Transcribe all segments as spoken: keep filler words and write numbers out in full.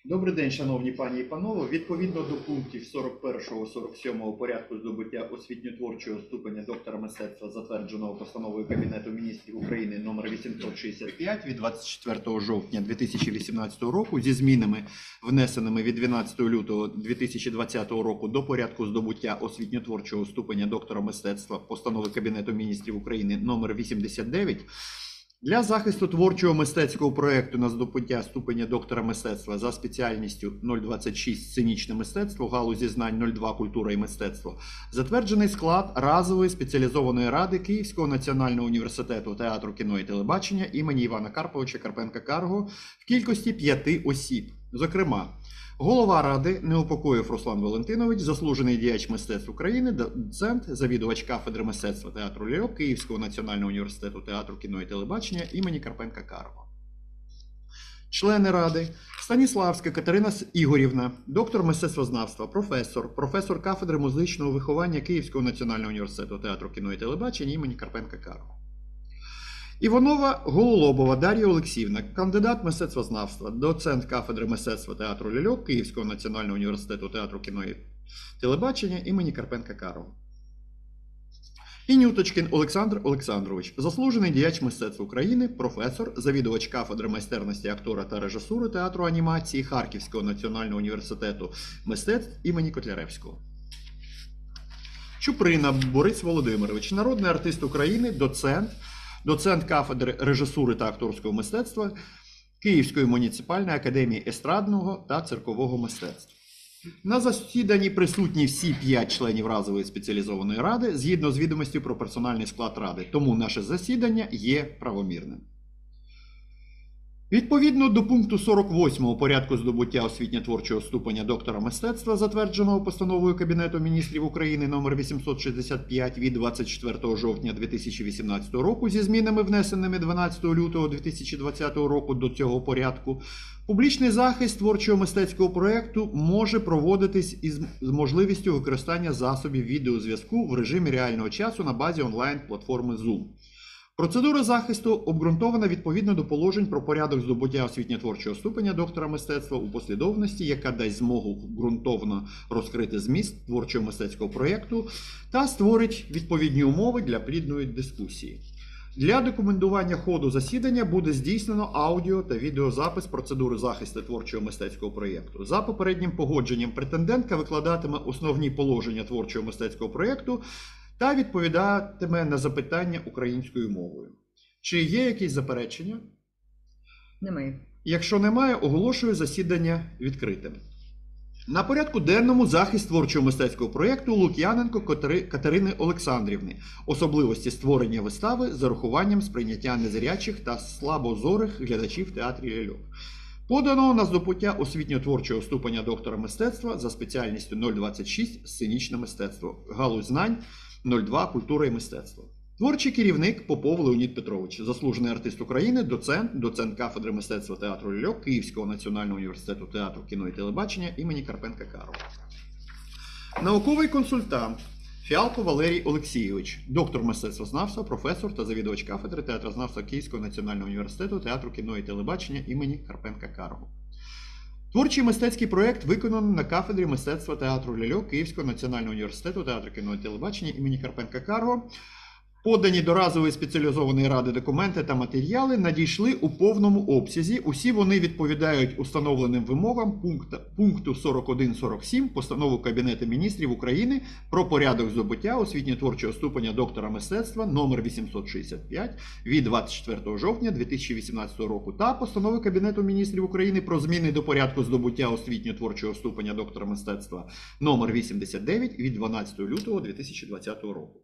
Добрий день, шановні пані і панове. Відповідно до пунктів сорок першого сорок сьомого порядку здобуття освітньо-творчого ступеня доктора мистецтва, затвердженого постановою Кабінету міністрів України номер вісімсот шістдесят п'ять від двадцять четвертого жовтня дві тисячі вісімнадцятого року зі змінами, внесеними від дванадцятого лютого дві тисячі двадцятого року до порядку здобуття освітньо-творчого ступеня доктора мистецтва постанови Кабінету міністрів України номер вісімдесят дев'ять, для захисту творчого мистецького проєкту на здобуття ступеня доктора мистецтва за спеціальністю нуль двадцять шість «Сценічне мистецтво» галузі знань нуль два «Культура і мистецтво» затверджений склад разової спеціалізованої ради Київського національного університету театру, кіно і телебачення імені Івана Карповича Карпенка-Карго в кількості п'яти осіб. Зокрема, голова ради Неупокоєв Руслан Валентинович, заслужений діяч мистецтв України, доцент, завідувач кафедри мистецтва театру Ляльок Київського національного університету театру, кіно і телебачення імені Карпенка-Карго. Члени ради: Станіславська Катерина Ігорівна, доктор мистецтвознавства, професор, професор кафедри музичного виховання Київського національного університету театру, кіно і телебачення імені Карпенка-Карго. Іванова Гололобова Дар'я Олексіївна, кандидат мистецтвознавства, доцент кафедри мистецтва театру Ляльок Київського національного університету театру, кіно і телебачення імені Карпенка-Карго. Інюточкін Олександр Олександрович, заслужений діяч мистецтв України, професор, завідувач кафедри майстерності актора та режисури театру анімації Харківського національного університету мистецтв імені Котляревського. Чуприна Борис Володимирович, народний артист України, доцент, доцент кафедри режисури та акторського мистецтва Київської муніципальної академії естрадного та циркового мистецтва. На засіданні присутні всі п'ять членів разової спеціалізованої ради згідно з відомістю про персональний склад ради, тому наше засідання є правомірним. Відповідно до пункту сорок восьмого порядку здобуття освітньо-творчого ступеня доктора мистецтва, затвердженого постановою Кабінету міністрів України номер вісімсот шістдесят п'ять від двадцять четвертого жовтня дві тисячі вісімнадцятого року зі змінами, внесеними дванадцятого лютого дві тисячі двадцятого року до цього порядку, публічний захист творчого мистецького проєкту може проводитись із можливістю використання засобів відеозв'язку в режимі реального часу на базі онлайн-платформи Zoom. Процедура захисту обґрунтована відповідно до положень про порядок здобуття освітньо-творчого ступеня доктора мистецтва у послідовності, яка дасть змогу ґрунтовно розкрити зміст творчого мистецького проєкту та створить відповідні умови для плідної дискусії. Для документування ходу засідання буде здійснено аудіо та відеозапис процедури захисту творчого мистецького проєкту. За попереднім погодженням претендентка викладатиме основні положення творчого мистецького проєкту та відповідатиме на запитання українською мовою. Чи є якісь заперечення? Немає. Якщо немає, оголошую засідання відкритим. На порядку денному захист творчого мистецького проєкту Лук'яненко Катерини Олександрівни. Особливості створення вистави з урахуванням сприйняття незрячих та слабозорих глядачів в театрі Ляльок. Подано на здобуття освітньо-творчого ступеня доктора мистецтва за спеціальністю нуль двадцять шість «Сценічне мистецтво», галузь знань нуль два «Культура і мистецтво». Творчий керівник Попов Леонід Петрович, заслужений артист України, доцент, доцент кафедри мистецтва театру Ляльок Київського національного університету театру, кіно і телебачення імені Карпенка-Карго. Науковий консультант Фіалко Валерій Олексійович, доктор мистецтвознавства, професор та завідувач кафедри театрознавства Київського національного університету театру, кіно і телебачення імені Карпенка-Карго. Творчий мистецький проєкт виконано на кафедрі мистецтва театру Ляльок Київського національного університету театру, кіно і телебачення імені Карпенка-Карго. Подані до разової спеціалізованої ради документи та матеріали надійшли у повному обсязі. Усі вони відповідають установленим вимогам пункту сорок один сорок сім Постанови Кабінету міністрів України про порядок здобуття освітньо-творчого ступеня доктора мистецтва номер вісімсот шістдесят п'ять від двадцять четвертого жовтня дві тисячі вісімнадцятого року та Постанови Кабінету міністрів України про зміни до порядку здобуття освітньо-творчого ступеня доктора мистецтва номер вісімдесят дев'ять від дванадцятого лютого дві тисячі двадцятого року.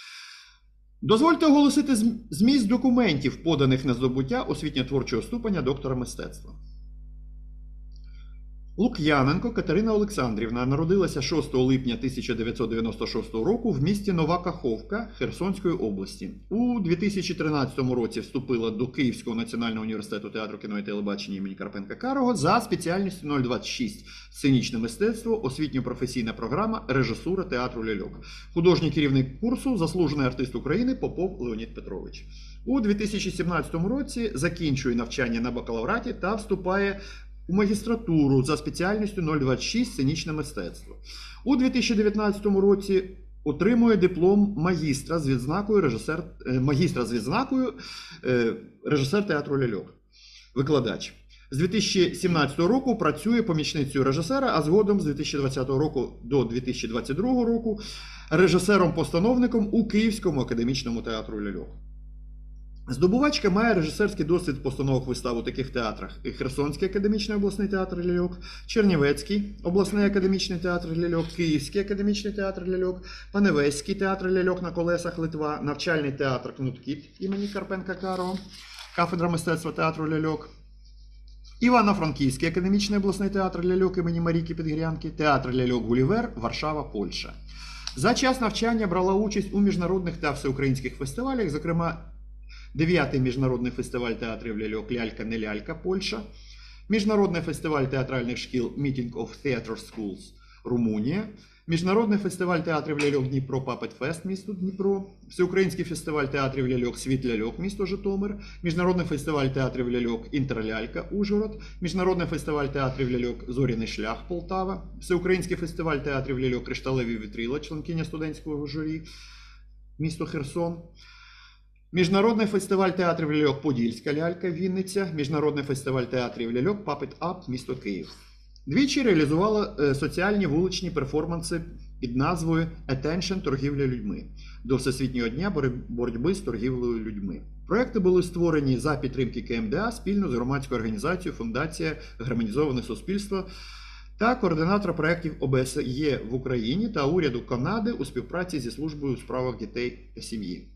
Дозвольте оголосити зміст документів, поданих на здобуття освітньо-творчого ступеня доктора мистецтва. Лук'яненко Катерина Олександрівна народилася шостого липня тисяча дев'ятсот дев'яносто шостого року в місті Нова Каховка Херсонської області. У дві тисячі тринадцятому році вступила до Київського національного університету театру, кіно і телебачення імені Карпенка-Карго за спеціальністю нуль двадцять шість «Сценічне мистецтво», освітньо-професійна програма «Режисура театру Ляльок». Художній керівник курсу – заслужений артист України Попов Леонід Петрович. У дві тисячі сімнадцятому році закінчує навчання на бакалавраті та вступає у магістратуру за спеціальністю нуль двадцять шість сценічне мистецтво. У дві тисячі дев'ятнадцятому році отримує диплом магістра з відзнакою режисер, магістра з відзнакою режисер театру ляльок, викладач. З дві тисячі сімнадцятого року працює помічницею режисера, а згодом з дві тисячі двадцятого року до дві тисячі двадцять другого року режисером-постановником у Київському академічному театру ляльок. Здобувачка має режисерський досвід постановок вистав у таких театрах: Херсонський академічний обласний театр ляльок, Чернівецький обласний академічний театр ляльок, Київський академічний театр ляльок, Паневезький театр ляльок на колесах Литва, навчальний театр Кнуткіт імені Карпенка-Карого, кафедра мистецтва театру ляльок, Івано-Франківський академічний обласний театр ляльок імені Марійки Підгірянки, театр ляльок Гулівер, Варшава, Польща. За час навчання брала участь у міжнародних та всеукраїнських фестивалях, зокрема дев'ятий міжнародний фестиваль театрів ляльок «Лялька-не лялька» Польща, міжнародний фестиваль театральних шкіл Meeting of Theatre Schools Румунія, міжнародний фестиваль театрів ляльок Дніпро Puppet Fest місто Дніпро, всеукраїнський фестиваль театрів ляльок Світ ляльок місто Житомир, міжнародний фестиваль театрів ляльок Інтерлялька Ужгород, міжнародний фестиваль театрів ляльок Зоряний шлях Полтава, всеукраїнський фестиваль театрів ляльок Кришталеві вітрила, членкиня студентського журі місто Херсон, міжнародний фестиваль театрів ляльок Подільська лялька Вінниця, міжнародний фестиваль театрів ляльок Puppet Up місто Київ. Двічі реалізувала соціальні вуличні перформанси під назвою «Attention. Торгівля людьми» до Всесвітнього дня боротьби з торгівлею людьми. Проекти були створені за підтримки КМДА спільно з громадською організацією Фундація Гармонізоване суспільство та координатора проєктів О Б С Є в Україні та уряду Канади у співпраці зі службою у справах дітей та сім'ї.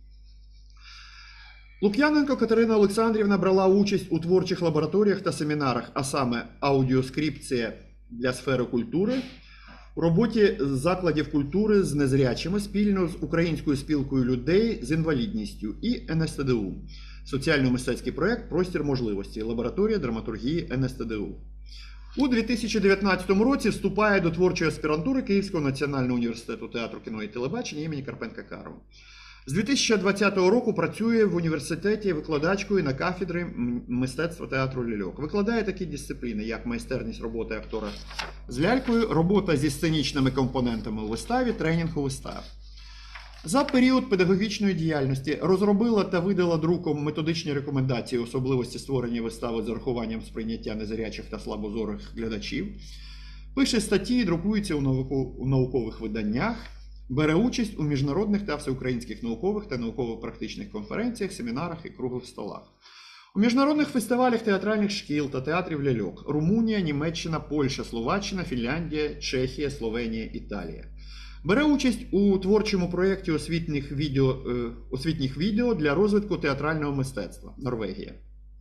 Лук'яненко Катерина Олександрівна брала участь у творчих лабораторіях та семінарах, а саме аудіоскрипція для сфери культури, у роботі закладів культури з незрячими спільно з Українською спілкою людей з інвалідністю і Н С Т Д У, соціально-мистецький проєкт «Простір можливості», лабораторія драматургії Н С Т Д У. У дві тисячі дев'ятнадцятому році вступає до творчої аспірантури Київського національного університету театру, кіно і телебачення імені Карпенка-Карого. З дві тисячі двадцятого року працює в університеті викладачкою на кафедрі мистецтва театру ляльок. Викладає такі дисципліни, як майстерність роботи актора з лялькою, робота зі сценічними компонентами у виставі, тренінг у виставі. За період педагогічної діяльності розробила та видала друком методичні рекомендації особливості створення вистави з урахуванням сприйняття незрячих та слабозорих глядачів, пише статті і друкується у наукових виданнях, бере участь у міжнародних та всеукраїнських наукових та науково-практичних конференціях, семінарах і круглих столах. У міжнародних фестивалях театральних шкіл та театрів ляльок Румунія, Німеччина, Польща, Словаччина, Фінляндія, Чехія, Словенія, Італія. Бере участь у творчому проєкті освітніх відео, освітніх відео для розвитку театрального мистецтва Норвегія.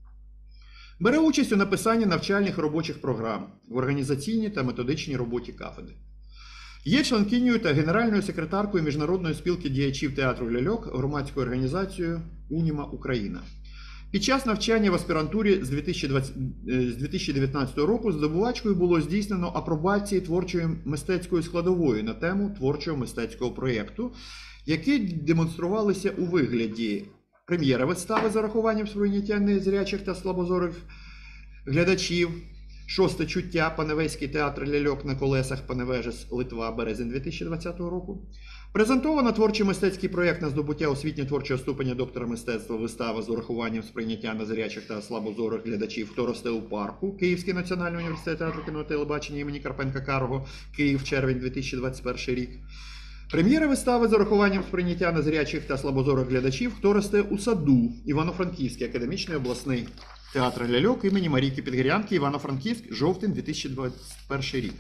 Бере участь у написанні навчальних робочих програм в організаційній та методичній роботі кафедри. Є членкинею та генеральною секретаркою Міжнародної спілки діячів театру ляльок громадською організацією «Уніма Україна». Під час навчання в аспірантурі з дві тисячі дев'ятнадцятого року здобувачкою було здійснено апробації творчої мистецької складової на тему творчого мистецького проєкту, які демонструвалися у вигляді прем'єри вистави за рахуванням сприйняття незрячих та слабозорих глядачів, «Шосте чуття. Паневезький театр ляльок на колесах Паневежес, Литва, березень дві тисячі двадцятого року. Презентовано творчий мистецький проєкт на здобуття освітньо-творчого ступеня доктора мистецтва вистава з урахуванням сприйняття незрячих та слабозорих глядачів «Хто росте у парку», Київський національний університет театру, кіно і телебачення імені Карпенка-Карого, Київ, червень дві тисячі двадцять перший рік. Прем'єра вистави з урахуванням сприйняття незрячих та слабозорих глядачів «Хто росте у саду», Івано-Франківський академічний обласний театр ляльок імені Марійки Підгірянки, Івано-Франківськ, жовтень дві тисячі двадцять перший рік.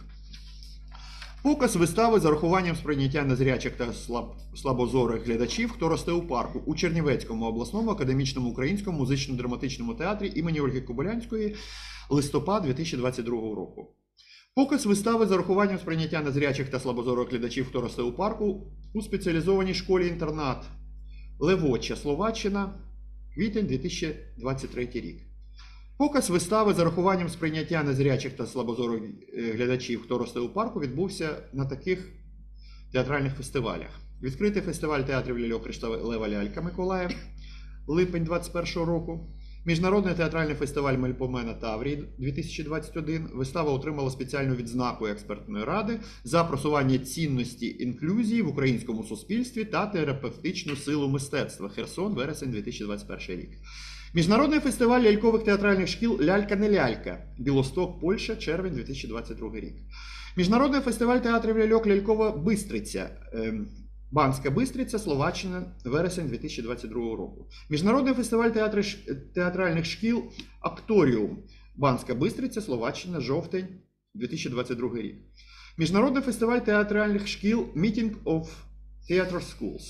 Показ вистави з урахуванням сприйняття незрячих та слаб... слабозорих глядачів «Хто росте у парку» у Чернівецькому обласному академічному українському музично-драматичному театрі імені Ольги Кобилянської, листопад дві тисячі двадцять другого року. Показ вистави з урахуванням сприйняття незрячих та слабозорих глядачів «Хто росте у парку» у спеціалізованій школі-інтернат Левоча, Словаччина, квітень дві тисячі двадцять третій рік. Показ вистави з урахуванням сприйняття незрячих та слабозорих глядачів «Хто росте у парку» відбувся на таких театральних фестивалях. Відкритий фестиваль театрів ляльок «Кришталева лялька» Миколаїв, липень двадцять першого року. Міжнародний театральний фестиваль Мельпомена Таврії дві тисячі двадцять один. Вистава отримала спеціальну відзнаку експертної ради за просування цінності інклюзії в українському суспільстві та терапевтичну силу мистецтва. Херсон, вересень дві тисячі двадцять перший рік. Міжнародний фестиваль лялькових театральних шкіл «Лялька не лялька», Білосток, Польща, червень дві тисячі двадцять другий рік. Міжнародний фестиваль театрів ляльок «Лялькова Бистриця», Банська Бистриця, Словаччина, вересень дві тисячі двадцять другого року. Міжнародний фестиваль театри, театральних шкіл «Акторіум», Банська Бистриця, Словаччина, жовтень дві тисячі двадцять другий рік. Міжнародний фестиваль театральних шкіл «Meeting of Theatre Schools»,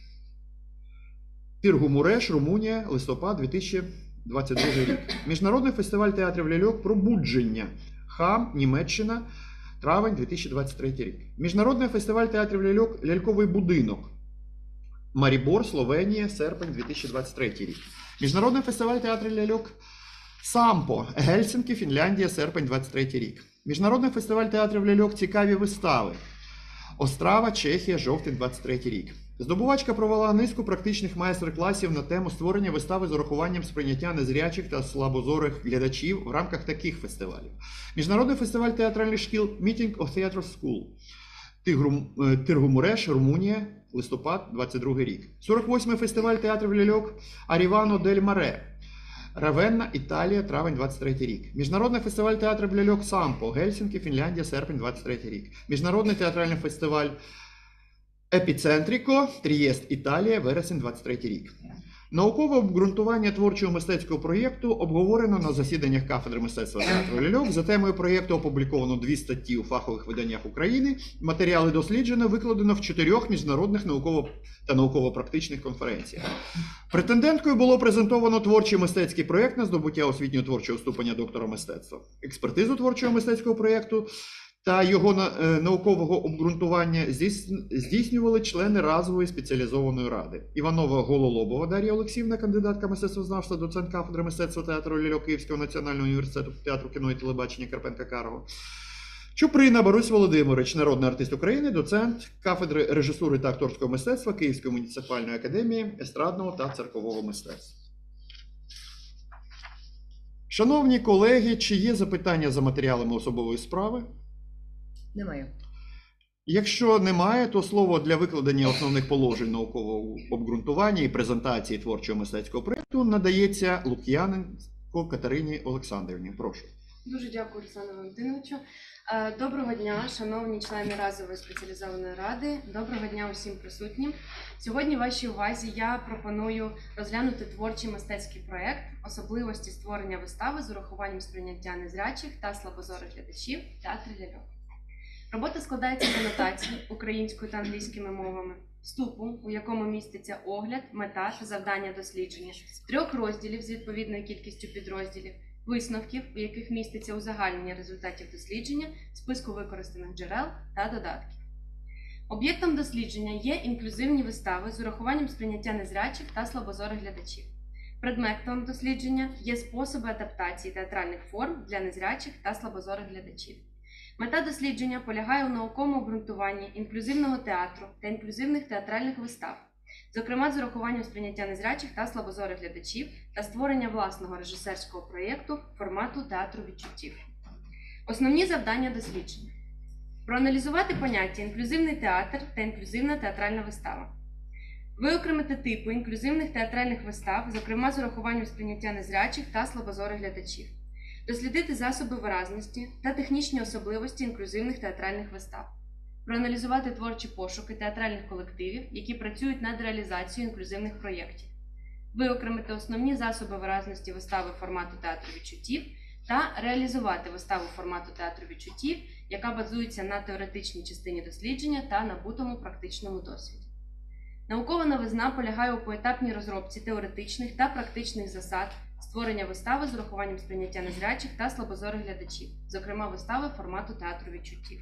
Тиргу-Муреш, Румунія, листопад дві тисячі двадцять другий рік. Міжнародний фестиваль театрів ляльок «Пробудження», Хам, Німеччина, травень дві тисячі двадцять третій рік. Міжнародний фестиваль театрів ляльок «Ляльковий будинок», Марібор, Словенія, серпень дві тисячі двадцять третій рік. Міжнародний фестиваль театрів ляльок «Сампо», Гельсінкі, Фінляндія, серпень двадцять третій рік. Міжнародний фестиваль театрів ляльок «Цікаві вистави», Острава, Чехія, жовтень двадцять третій рік. Здобувачка провела низку практичних майстер-класів на тему створення вистави з урахуванням сприйняття незрячих та слабозорих глядачів в рамках таких фестивалів. Міжнародний фестиваль театральних шкіл «Meeting of Theatre School», Тиргу-Муреш, Румунія, листопад двадцять другий рік. сорок восьмий фестиваль театрів ляльок «Арівано дель Маре», Равенна, Італія, травень двадцять третій рік. Міжнародний фестиваль театрів ляльок «Сампо», Гельсінкі, Фінляндія, серпень двадцять третій рік. Міжнародний театральний фестиваль «Епіцентріко», Трієст, Італія, вересень двадцять третій рік. Наукове обґрунтування творчого мистецького проєкту обговорено на засіданнях кафедри мистецтва театру ляльок. За темою проєкту опубліковано дві статті у фахових виданнях України. Матеріали досліджено, викладено в чотирьох міжнародних науково- та науково-практичних конференціях. Претенденткою було презентовано творчий мистецький проєкт на здобуття освітньо-творчого ступеня доктора мистецтва. Експертизу творчого мистецького проєкту та його наукового обґрунтування здійснювали члени разової спеціалізованої ради. Іванова Гололобова Дар'я Олексіївна, кандидатка мистецтвознавства, доцент кафедри мистецтва театру ляльок Київського національного університету театру кіно і телебачення Карпенка-Карого. Чуприна Борусь Володимирович, народний артист України, доцент кафедри режисури та акторського мистецтва Київської муніципальної академії естрадного та циркового мистецтва. Шановні колеги, чи є запитання за матеріалами особової справи? Немає. Якщо немає, то слово для викладення основних положень наукового обґрунтування і презентації творчого мистецького проєкту надається Лук'яненко Катерині Олександрівні. Прошу. Дуже дякую, Олександру Валентиновичу. Доброго дня, шановні члени разової спеціалізованої ради. Доброго дня усім присутнім. Сьогодні вашій увазі я пропоную розглянути творчий мистецький проєкт «Особливості створення вистави з урахуванням сприйняття незрячих та слабозорих глядачів в театрі ляльок». Робота складається з анотацій українською та англійськими мовами, вступу, у якому міститься огляд, мета та завдання дослідження, трьох розділів з відповідною кількістю підрозділів, висновків, у яких міститься узагальнення результатів дослідження, списку використаних джерел та додатків. Об'єктом дослідження є інклюзивні вистави з урахуванням сприйняття незрячих та слабозорих глядачів. Предметом дослідження є способи адаптації театральних форм для незрячих та слабозорих глядачів. Мета дослідження полягає у науковому обґрунтуванні інклюзивного театру та інклюзивних театральних вистав, зокрема з урахуванням сприйняття незрячих та слабозорих глядачів та створення власного режисерського проєкту формату театру відчуттів. Основні завдання дослідження. Проаналізувати поняття інклюзивний театр та інклюзивна театральна вистава. Виокремити типи інклюзивних театральних вистав, зокрема з урахуванням сприйняття незрячих та слабозорих глядачів. Дослідити засоби виразності та технічні особливості інклюзивних театральних вистав. Проаналізувати творчі пошуки театральних колективів, які працюють над реалізацією інклюзивних проєктів. Виокремити основні засоби виразності вистави формату театру відчуттів та реалізувати виставу формату театру відчуттів, яка базується на теоретичній частині дослідження та набутому практичному досвіді. Наукова новизна полягає у поетапній розробці теоретичних та практичних засад створення вистави з урахуванням сприйняття незрячих та слабозорих глядачів, зокрема вистави формату театру відчуттів.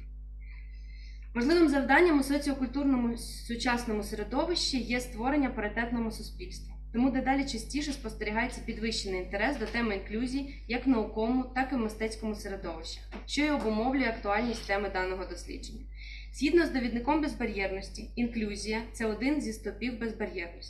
Можливим завданням у соціокультурному сучасному середовищі є створення паритетного суспільства. Тому дедалі частіше спостерігається підвищений інтерес до теми інклюзії як в науковому, так і в мистецькому середовищі, що й обумовлює актуальність теми даного дослідження. Згідно з довідником безбар'єрності, інклюзія – це один зі стовпів безбар'єрності.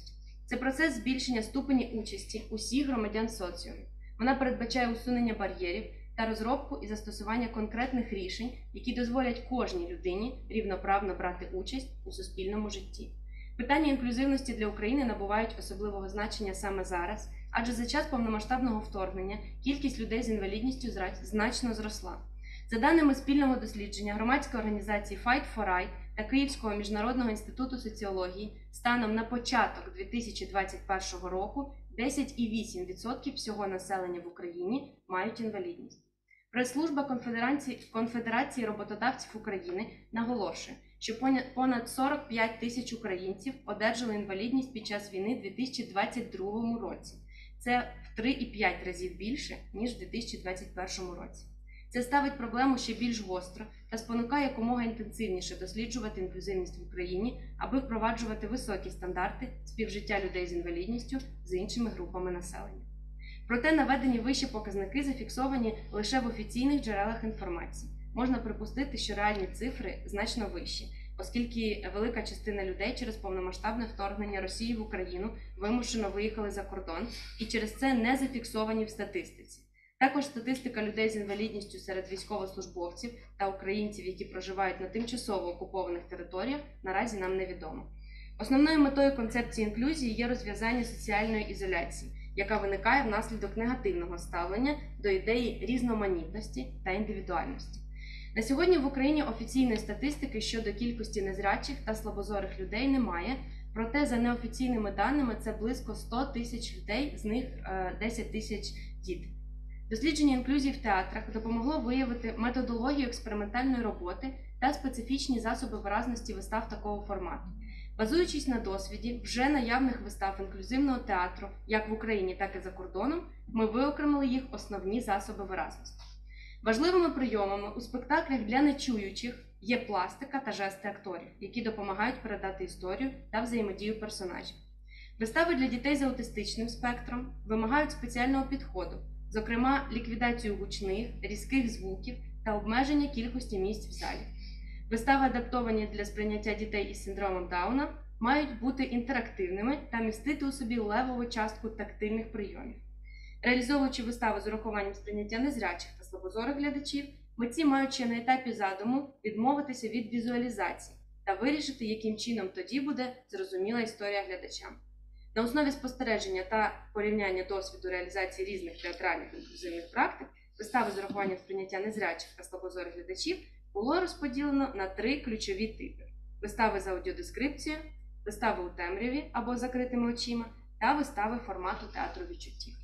Це процес збільшення ступені участі усіх громадян соціуму. Вона передбачає усунення бар'єрів та розробку і застосування конкретних рішень, які дозволять кожній людині рівноправно брати участь у суспільному житті. Питання інклюзивності для України набувають особливого значення саме зараз, адже за час повномасштабного вторгнення кількість людей з інвалідністю значно зросла. За даними спільного дослідження громадської організації Fight for Right та Київського міжнародного інституту соціології, станом на початок дві тисячі двадцять першого року десять цілих вісім десятих відсотка всього населення в Україні мають інвалідність. Прес-служба Конфедерації, Конфедерації роботодавців України наголошує, що понад сорок п'ять тисяч українців одержали інвалідність під час війни у дві тисячі двадцять другому році. Це в три цілих п'ять десятих разів більше, ніж у дві тисячі двадцять першому році. Це ставить проблему ще більш гостро та спонукає якомога інтенсивніше досліджувати інклюзивність в Україні, аби впроваджувати високі стандарти співжиття людей з інвалідністю з іншими групами населення. Проте наведені вищі показники зафіксовані лише в офіційних джерелах інформації. Можна припустити, що реальні цифри значно вищі, оскільки велика частина людей через повномасштабне вторгнення Росії в Україну вимушено виїхали за кордон і через це не зафіксовані в статистиці. Також статистика людей з інвалідністю серед військовослужбовців та українців, які проживають на тимчасово окупованих територіях, наразі нам невідома. Основною метою концепції інклюзії є розв'язання соціальної ізоляції, яка виникає внаслідок негативного ставлення до ідеї різноманітності та індивідуальності. На сьогодні в Україні офіційної статистики щодо кількості незрячих та слабозорих людей немає, проте за неофіційними даними це близько сто тисяч людей, з них десять тисяч дітей. Дослідження інклюзії в театрах допомогло виявити методологію експериментальної роботи та специфічні засоби виразності вистав такого формату. Базуючись на досвіді вже наявних вистав інклюзивного театру як в Україні, так і за кордоном, ми виокремили їх основні засоби виразності. Важливими прийомами у спектаклях для нечуючих є пластика та жести акторів, які допомагають передати історію та взаємодію персонажів. Вистави для дітей з аутистичним спектром вимагають спеціального підходу, зокрема ліквідацію гучних, різких звуків та обмеження кількості місць в залі. Вистави, адаптовані для сприйняття дітей із синдромом Дауна, мають бути інтерактивними та містити у собі левову частку тактильних прийомів. Реалізовуючи вистави з урахуванням сприйняття незрячих та слабозорих глядачів, митці мають ще на етапі задуму відмовитися від візуалізації та вирішити, яким чином тоді буде зрозуміла історія глядачам. На основі спостереження та порівняння досвіду реалізації різних театральних інклюзивних практик, вистави з урахуванням сприйняття незрячих та слабозорих глядачів було розподілено на три ключові типи: вистави з аудіодескрипцією, вистави у темряві або закритими очима та вистави формату театру відчуттів.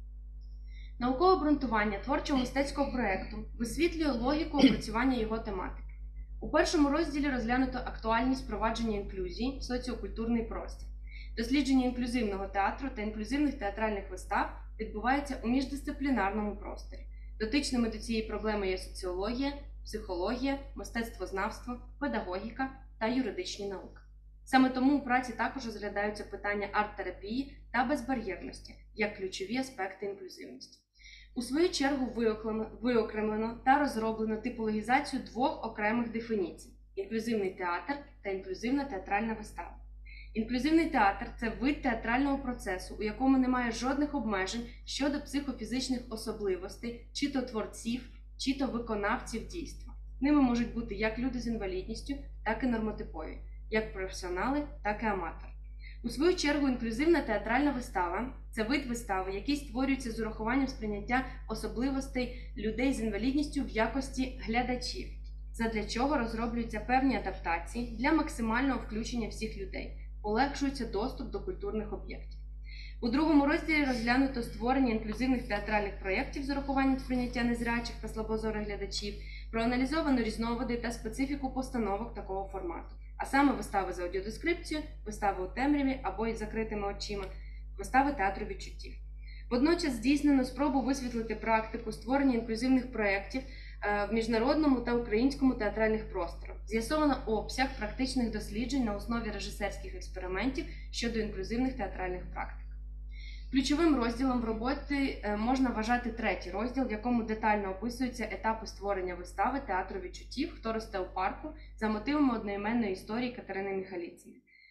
Наукове обґрунтування творчого мистецького проєкту висвітлює логіку опрацювання його тематики. У першому розділі розглянуто актуальність впровадження інклюзії в соціокультурний простір. Дослідження інклюзивного театру та інклюзивних театральних вистав відбувається у міждисциплінарному просторі. Дотичними до цієї проблеми є соціологія, психологія, мистецтвознавство, педагогіка та юридичні науки. Саме тому у праці також розглядаються питання арт-терапії та безбар'єрності як ключові аспекти інклюзивності. У свою чергу виокремлено та розроблено типологізацію двох окремих дефініцій – інклюзивний театр та інклюзивна театральна вистава. Інклюзивний театр – це вид театрального процесу, у якому немає жодних обмежень щодо психофізичних особливостей чи то творців, чи то виконавців дійства. Ними можуть бути як люди з інвалідністю, так і нормотипові, як професіонали, так і аматори. У свою чергу, інклюзивна театральна вистава – це вид вистави, який створюється з урахуванням сприйняття особливостей людей з інвалідністю в якості глядачів, задля чого розроблюються певні адаптації для максимального включення всіх людей, полегшується доступ до культурних об'єктів. У другому розділі розглянуто створення інклюзивних театральних проєктів з урахуванням сприйняття незрячих та слабозорих глядачів, проаналізовано різновиди та специфіку постановок такого формату, а саме вистави з аудіодескрипцією, вистави у темряві або із закритими очима, вистави театру відчуттів. Водночас здійснено спробу висвітлити практику створення інклюзивних проєктів в міжнародному та українському театральних просторах. З'ясовано обсяг практичних досліджень на основі режисерських експериментів щодо інклюзивних театральних практик. Ключовим розділом в роботі можна вважати третій розділ, в якому детально описуються етапи створення вистави театру відчуттів «Хто росте у парку» за мотивами одноіменної історії Катерини Міхаліціної.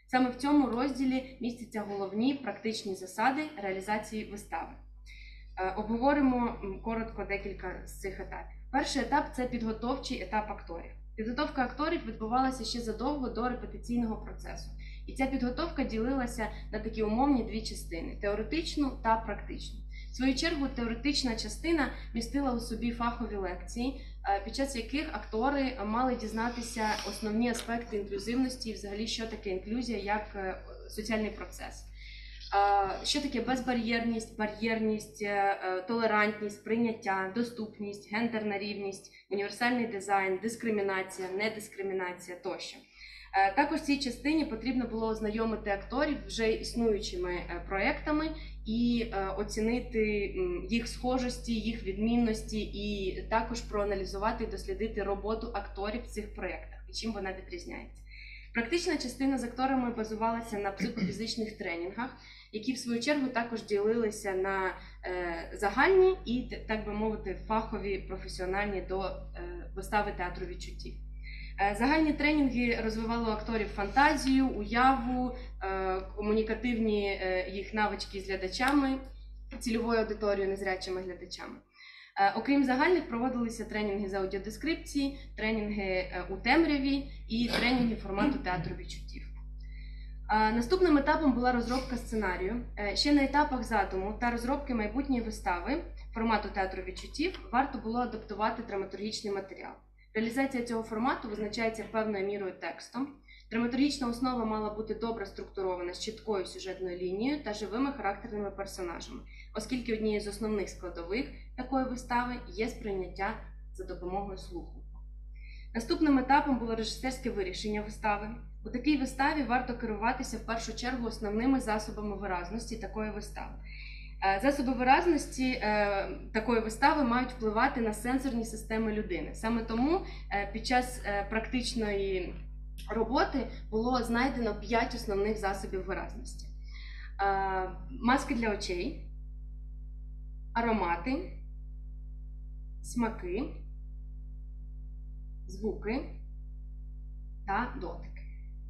Саме в цьому розділі містяться головні практичні засади реалізації вистави. Обговоримо коротко декілька з цих етапів. Перший етап – це підготовчий етап акторів. Підготовка акторів відбувалася ще задовго до репетиційного процесу. І ця підготовка ділилася на такі умовні дві частини – теоретичну та практичну. В свою чергу, теоретична частина містила у собі фахові лекції, під час яких актори мали дізнатися основні аспекти інклюзивності і взагалі, що таке інклюзія як соціальний процес. Що таке безбар'єрність, бар'єрність, толерантність, прийняття, доступність, гендерна рівність, універсальний дизайн, дискримінація, недискримінація тощо. Також в цій частині потрібно було ознайомити акторів вже існуючими проєктами і оцінити їх схожості, їх відмінності і також проаналізувати і дослідити роботу акторів в цих проєктах і чим вона відрізняється. Практична частина з акторами базувалася на психофізичних тренінгах, які в свою чергу також ділилися на загальні і, так би мовити, фахові, професіональні до вистави театру відчуттів. Загальні тренінги розвивали у акторів фантазію, уяву, комунікативні їх навички з глядачами, цільовою аудиторією, незрячими глядачами. Окрім загальних, проводилися тренінги з аудіодескрипції, тренінги у темряві і тренінги формату театру відчуттів. Наступним етапом була розробка сценарію. Ще на етапах задуму та розробки майбутньої вистави формату театру відчуттів варто було адаптувати драматургічний матеріал. Реалізація цього формату визначається певною мірою текстом. Драматургічна основа мала бути добре структурована з чіткою сюжетною лінією та живими характерними персонажами, оскільки однією з основних складових такої вистави є сприйняття за допомогою слуху. Наступним етапом було режисерське вирішення вистави. У такій виставі варто керуватися в першу чергу основними засобами виразності такої вистави. Засоби виразності е, такої вистави мають впливати на сенсорні системи людини. Саме тому е, під час е, практичної роботи було знайдено п'ять основних засобів виразності. Е, маски для очей, аромати, смаки, звуки та дотики.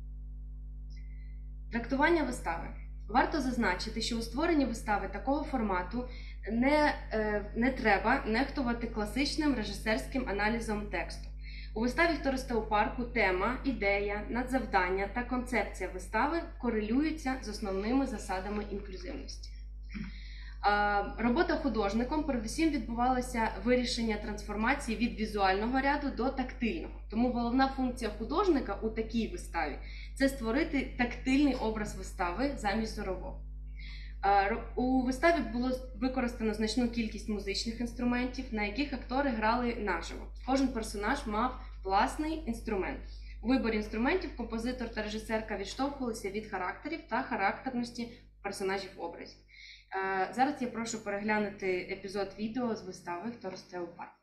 Трактування вистави. Варто зазначити, що у створенні вистави такого формату не, не треба нехтувати класичним режисерським аналізом тексту. У виставі «Хто росте у парку» тема, ідея, надзавдання та концепція вистави корелюються з основними засадами інклюзивності. Робота художником передусім відбувалося вирішення трансформації від візуального ряду до тактильного. Тому головна функція художника у такій виставі – це створити тактильний образ вистави замість зорового. У виставі було використано значну кількість музичних інструментів, на яких актори грали наживо. Кожен персонаж мав власний інструмент. У виборі інструментів композитор та режисерка відштовхувалися від характерів та характерності персонажів образів. Зараз я прошу переглянути епізод відео з вистави «Хто росте у парку».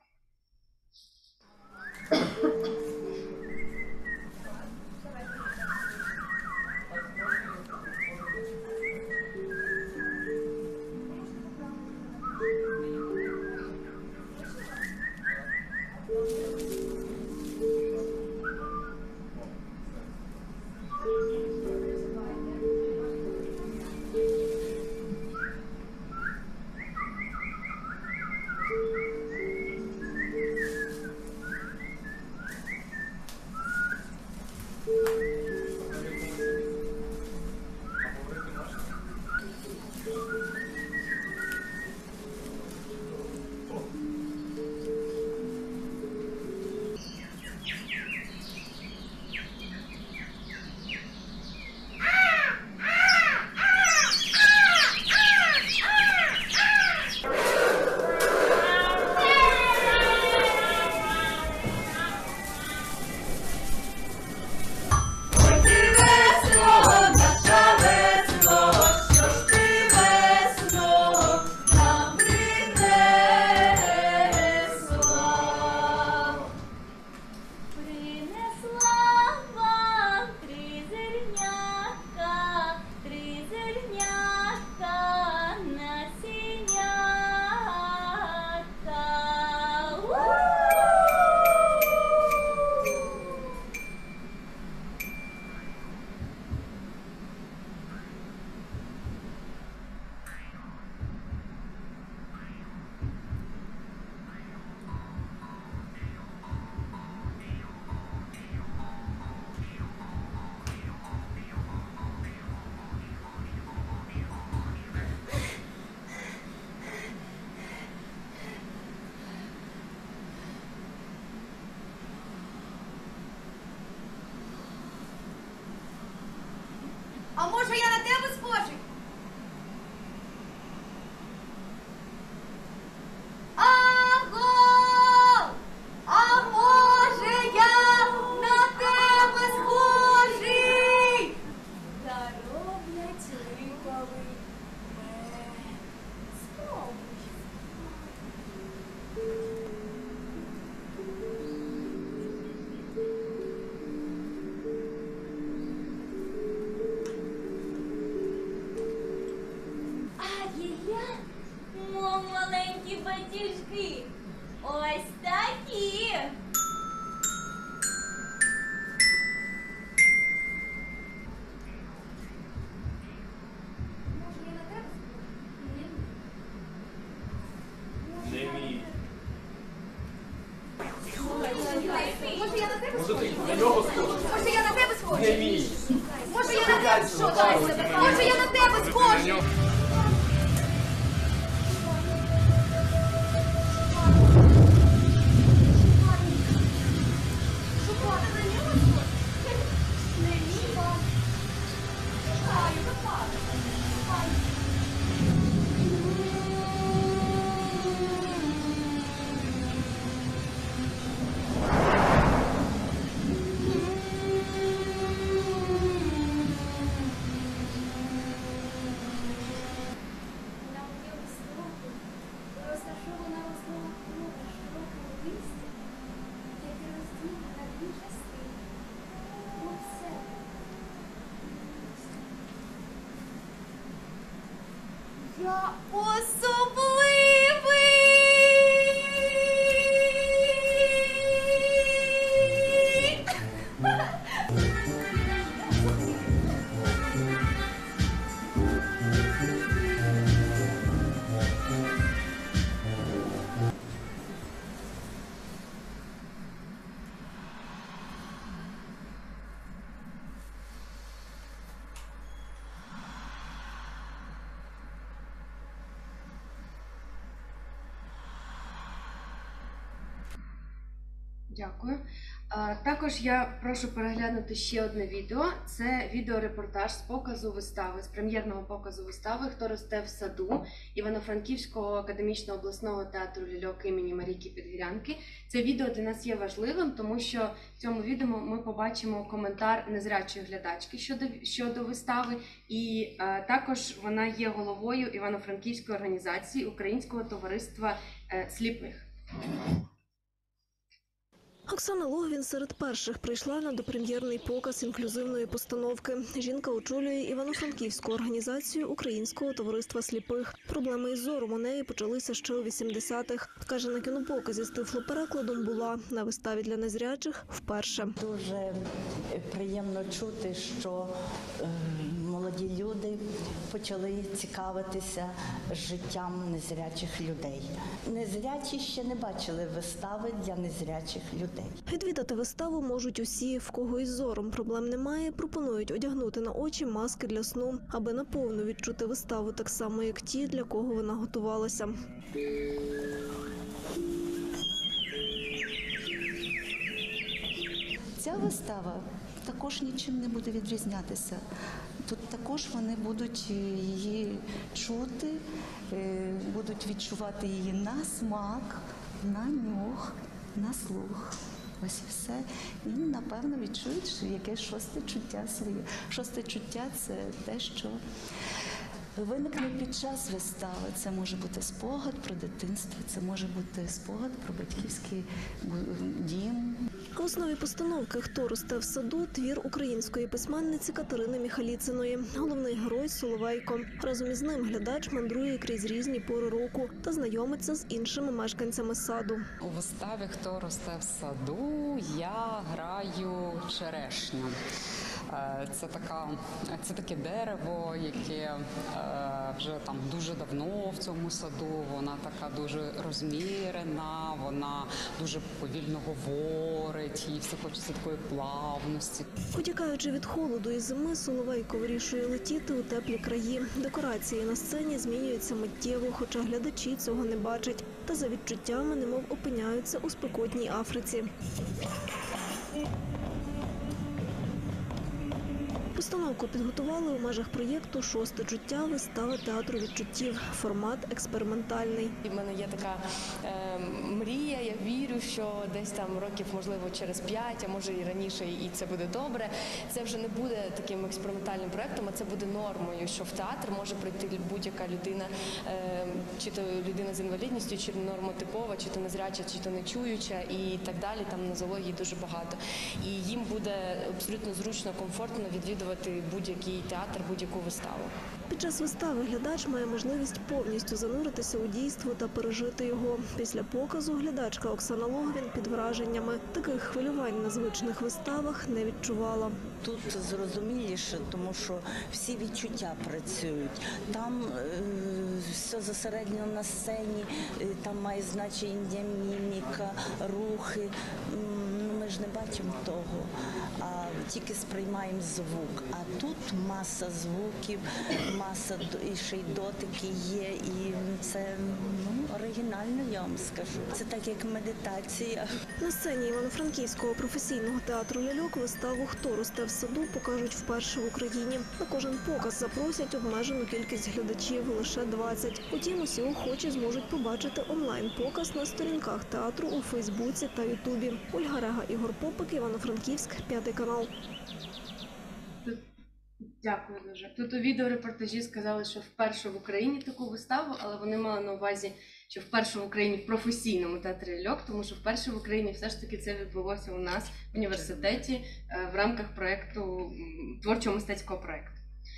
Може, я на тебе схожий? Аго! А може, я на тебе схожий? Зароблять липовий мед. Спробуй. Ай-яй-яй, мов маленькі батюшки, ось такі. Може, я на тебе схожий? Не мій. Може, я на тебе Може схожий? ти на нього схожий? Може, я на тебе схожий? Не мій. Може, я на тебе схожий? Може, я на тебе схожий? Шукати на нього схожий? Не мій вам. Шукаю, випадку. На моє високу розташована основа крова широкого листя, яке розділено на дві частини. Оце. Я особливий! Дякую. А, Також я прошу переглянути ще одне відео. Це відеорепортаж з показу вистави, з прем'єрного показу вистави «Хто росте в саду» Івано-Франківського академічного обласного театру ляльок імені Марійки Підгірянки. Це відео для нас є важливим, тому що в цьому відео ми побачимо коментар незрячої глядачки щодо, щодо вистави. І а, також вона є головою Івано-Франківської організації Українського товариства е, сліпих. Оксана Логвін серед перших прийшла на допрем'єрний показ інклюзивної постановки. Жінка очолює Івано-Франківську організацію Українського товариства сліпих. Проблеми із зором у неї почалися ще у вісімдесятих. Каже, на кінопоказі з тифлоперекладом була, на виставі для незрячих – вперше. Дуже приємно чути, що е, молоді люди почали цікавитися життям незрячих людей. Незрячі ще не бачили вистави для незрячих людей. Відвідати виставу можуть усі, в кого із зором проблем немає, пропонують одягнути на очі маски для сну, аби наповну відчути виставу так само, як ті, для кого вона готувалася. Ця вистава також нічим не буде відрізнятися. Тут також вони будуть її чути, будуть відчувати її на смак, на нюх, на слух. Ось і все. І, напевно, відчують, що якесь шосте чуття своє. Шосте чуття – це те, що виникне під час вистави. Це може бути спогад про дитинство, це може бути спогад про батьківський дім. В основі постановки «Хто росте в саду» – твір української письменниці Катерини Міхаліциної. Головний герой – Соловейко. Разом із ним глядач мандрує крізь різні пори року та знайомиться з іншими мешканцями саду. У виставі «Хто росте в саду» я граю черешню. Це, така, це таке дерево, яке вже там дуже давно в цьому саду, вона така дуже розмірена, вона дуже повільно говорить, їй все хочеться такої плавності. Утікаючи від холоду і зими, Соловейко вирішує летіти у теплі краї. Декорації на сцені змінюються миттєво, хоча глядачі цього не бачать. Та за відчуттями немов опиняються у спекотній Африці. Постановку підготували у межах проєкту «Шосте чуття. Вистава театру відчуттів». Формат експериментальний. У мене є така е, мрія, я вірю, що десь там років, можливо, через п'ять, а може і раніше, і це буде добре. Це вже не буде таким експериментальним проєктом, а це буде нормою, що в театр може прийти будь-яка людина, е, чи то людина з інвалідністю, чи нормотипова, чи то незряча, чи то нечуюча і так далі. Там нозології дуже багато. І їм буде абсолютно зручно, комфортно відвідувати будь-який театр, будь-яку виставу. Під час вистави глядач має можливість повністю зануритися у дійство та пережити його. Після показу глядачка Оксана Логвін під враженнями. Таких хвилювань на звичних виставах не відчувала. Тут зрозуміліше, тому що всі відчуття працюють. Там е, все зосереджено на сцені, е, там має значення міміка, рухи. М, Ми ж не бачимо того, а тільки сприймаємо звук. А тут маса звуків, маса і ще й дотики є, і це ну, оригінально, я вам скажу. Це так, як медитація. На сцені Івано-Франківського професійного театру «Ляльок» виставу «Хто росте в саду» покажуть вперше в Україні. На кожен показ запросять обмежену кількість глядачів – лише двадцять. Утім, усі охочі зможуть побачити онлайн-показ на сторінках театру у Фейсбуці та Ютубі. Ольга Рега, Ігор Попик, Івано-Франківськ, П'ятий канал. Дякую дуже. Тут у відеорепортажі сказали, що вперше в Україні таку виставу, але вони мали на увазі, що вперше в Україні в професійному театрі «Ляльок», тому що вперше в Україні все ж таки це відбулося у нас в університеті в рамках проєкту, творчого мистецького проєкту.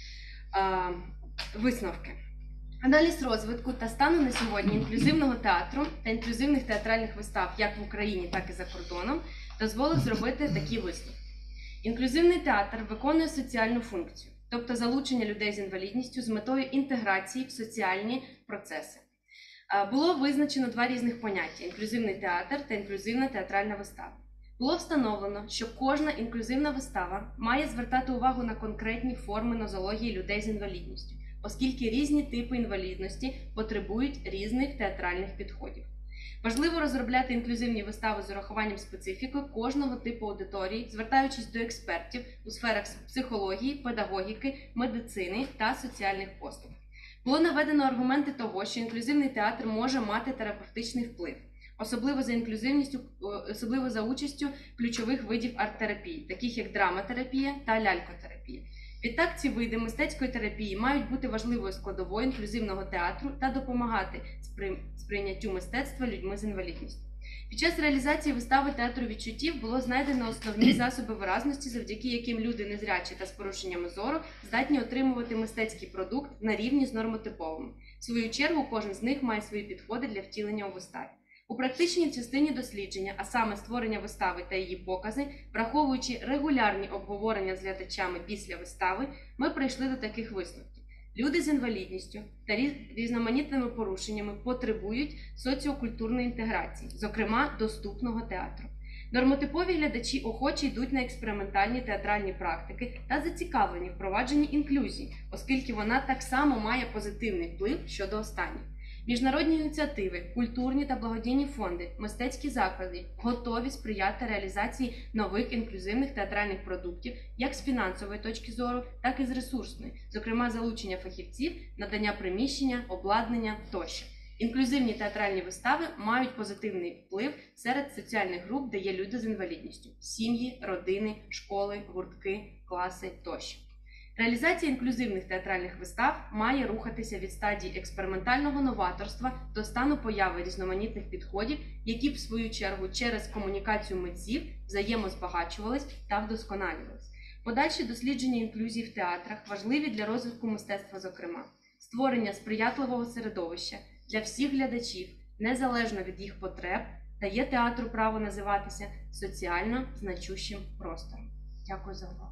Висновки. Аналіз розвитку та стану на сьогодні інклюзивного театру та інклюзивних театральних вистав як в Україні, так і за кордоном дозволив зробити такі висновки. Інклюзивний театр виконує соціальну функцію, тобто залучення людей з інвалідністю з метою інтеграції в соціальні процеси. Було визначено два різних поняття – інклюзивний театр та інклюзивна театральна вистава. Було встановлено, що кожна інклюзивна вистава має звертати увагу на конкретні форми нозології людей з інвалідністю, оскільки різні типи інвалідності потребують різних театральних підходів. Важливо розробляти інклюзивні вистави з урахуванням специфіки кожного типу аудиторії, звертаючись до експертів у сферах психології, педагогіки, медицини та соціальних послуг. Було наведено аргументи того, що інклюзивний театр може мати терапевтичний вплив, особливо за інклюзивністю, особливо за участю ключових видів арт-терапії, таких як драматерапія та лялькотерапія. Відтак, ці види мистецької терапії мають бути важливою складовою інклюзивного театру та допомагати сприйняттю мистецтва людьми з інвалідністю. Під час реалізації вистави театру відчуттів було знайдено основні засоби виразності, завдяки яким люди незрячі та з порушеннями зору здатні отримувати мистецький продукт на рівні з нормотиповими. В свою чергу, кожен з них має свої підходи для втілення у виставі. У практичній частині дослідження, а саме створення вистави та її покази, враховуючи регулярні обговорення з глядачами після вистави, ми прийшли до таких висновків. Люди з інвалідністю та різноманітними порушеннями потребують соціокультурної інтеграції, зокрема доступного театру. Нормотипові глядачі охоче йдуть на експериментальні театральні практики та зацікавлені в впровадженні інклюзії, оскільки вона так само має позитивний вплив щодо останніх. Міжнародні ініціативи, культурні та благодійні фонди, мистецькі заклади готові сприяти реалізації нових інклюзивних театральних продуктів як з фінансової точки зору, так і з ресурсної, зокрема залучення фахівців, надання приміщення, обладнання тощо. Інклюзивні театральні вистави мають позитивний вплив серед соціальних груп, де є люди з інвалідністю – сім'ї, родини, школи, гуртки, класи тощо. Реалізація інклюзивних театральних вистав має рухатися від стадії експериментального новаторства до стану появи різноманітних підходів, які, в свою чергу, через комунікацію митців взаємозбагачувались та вдосконалювались. Подальші дослідження інклюзії в театрах важливі для розвитку мистецтва, зокрема. Створення сприятливого середовища для всіх глядачів, незалежно від їх потреб, дає театру право називатися соціально значущим простором. Дякую за увагу.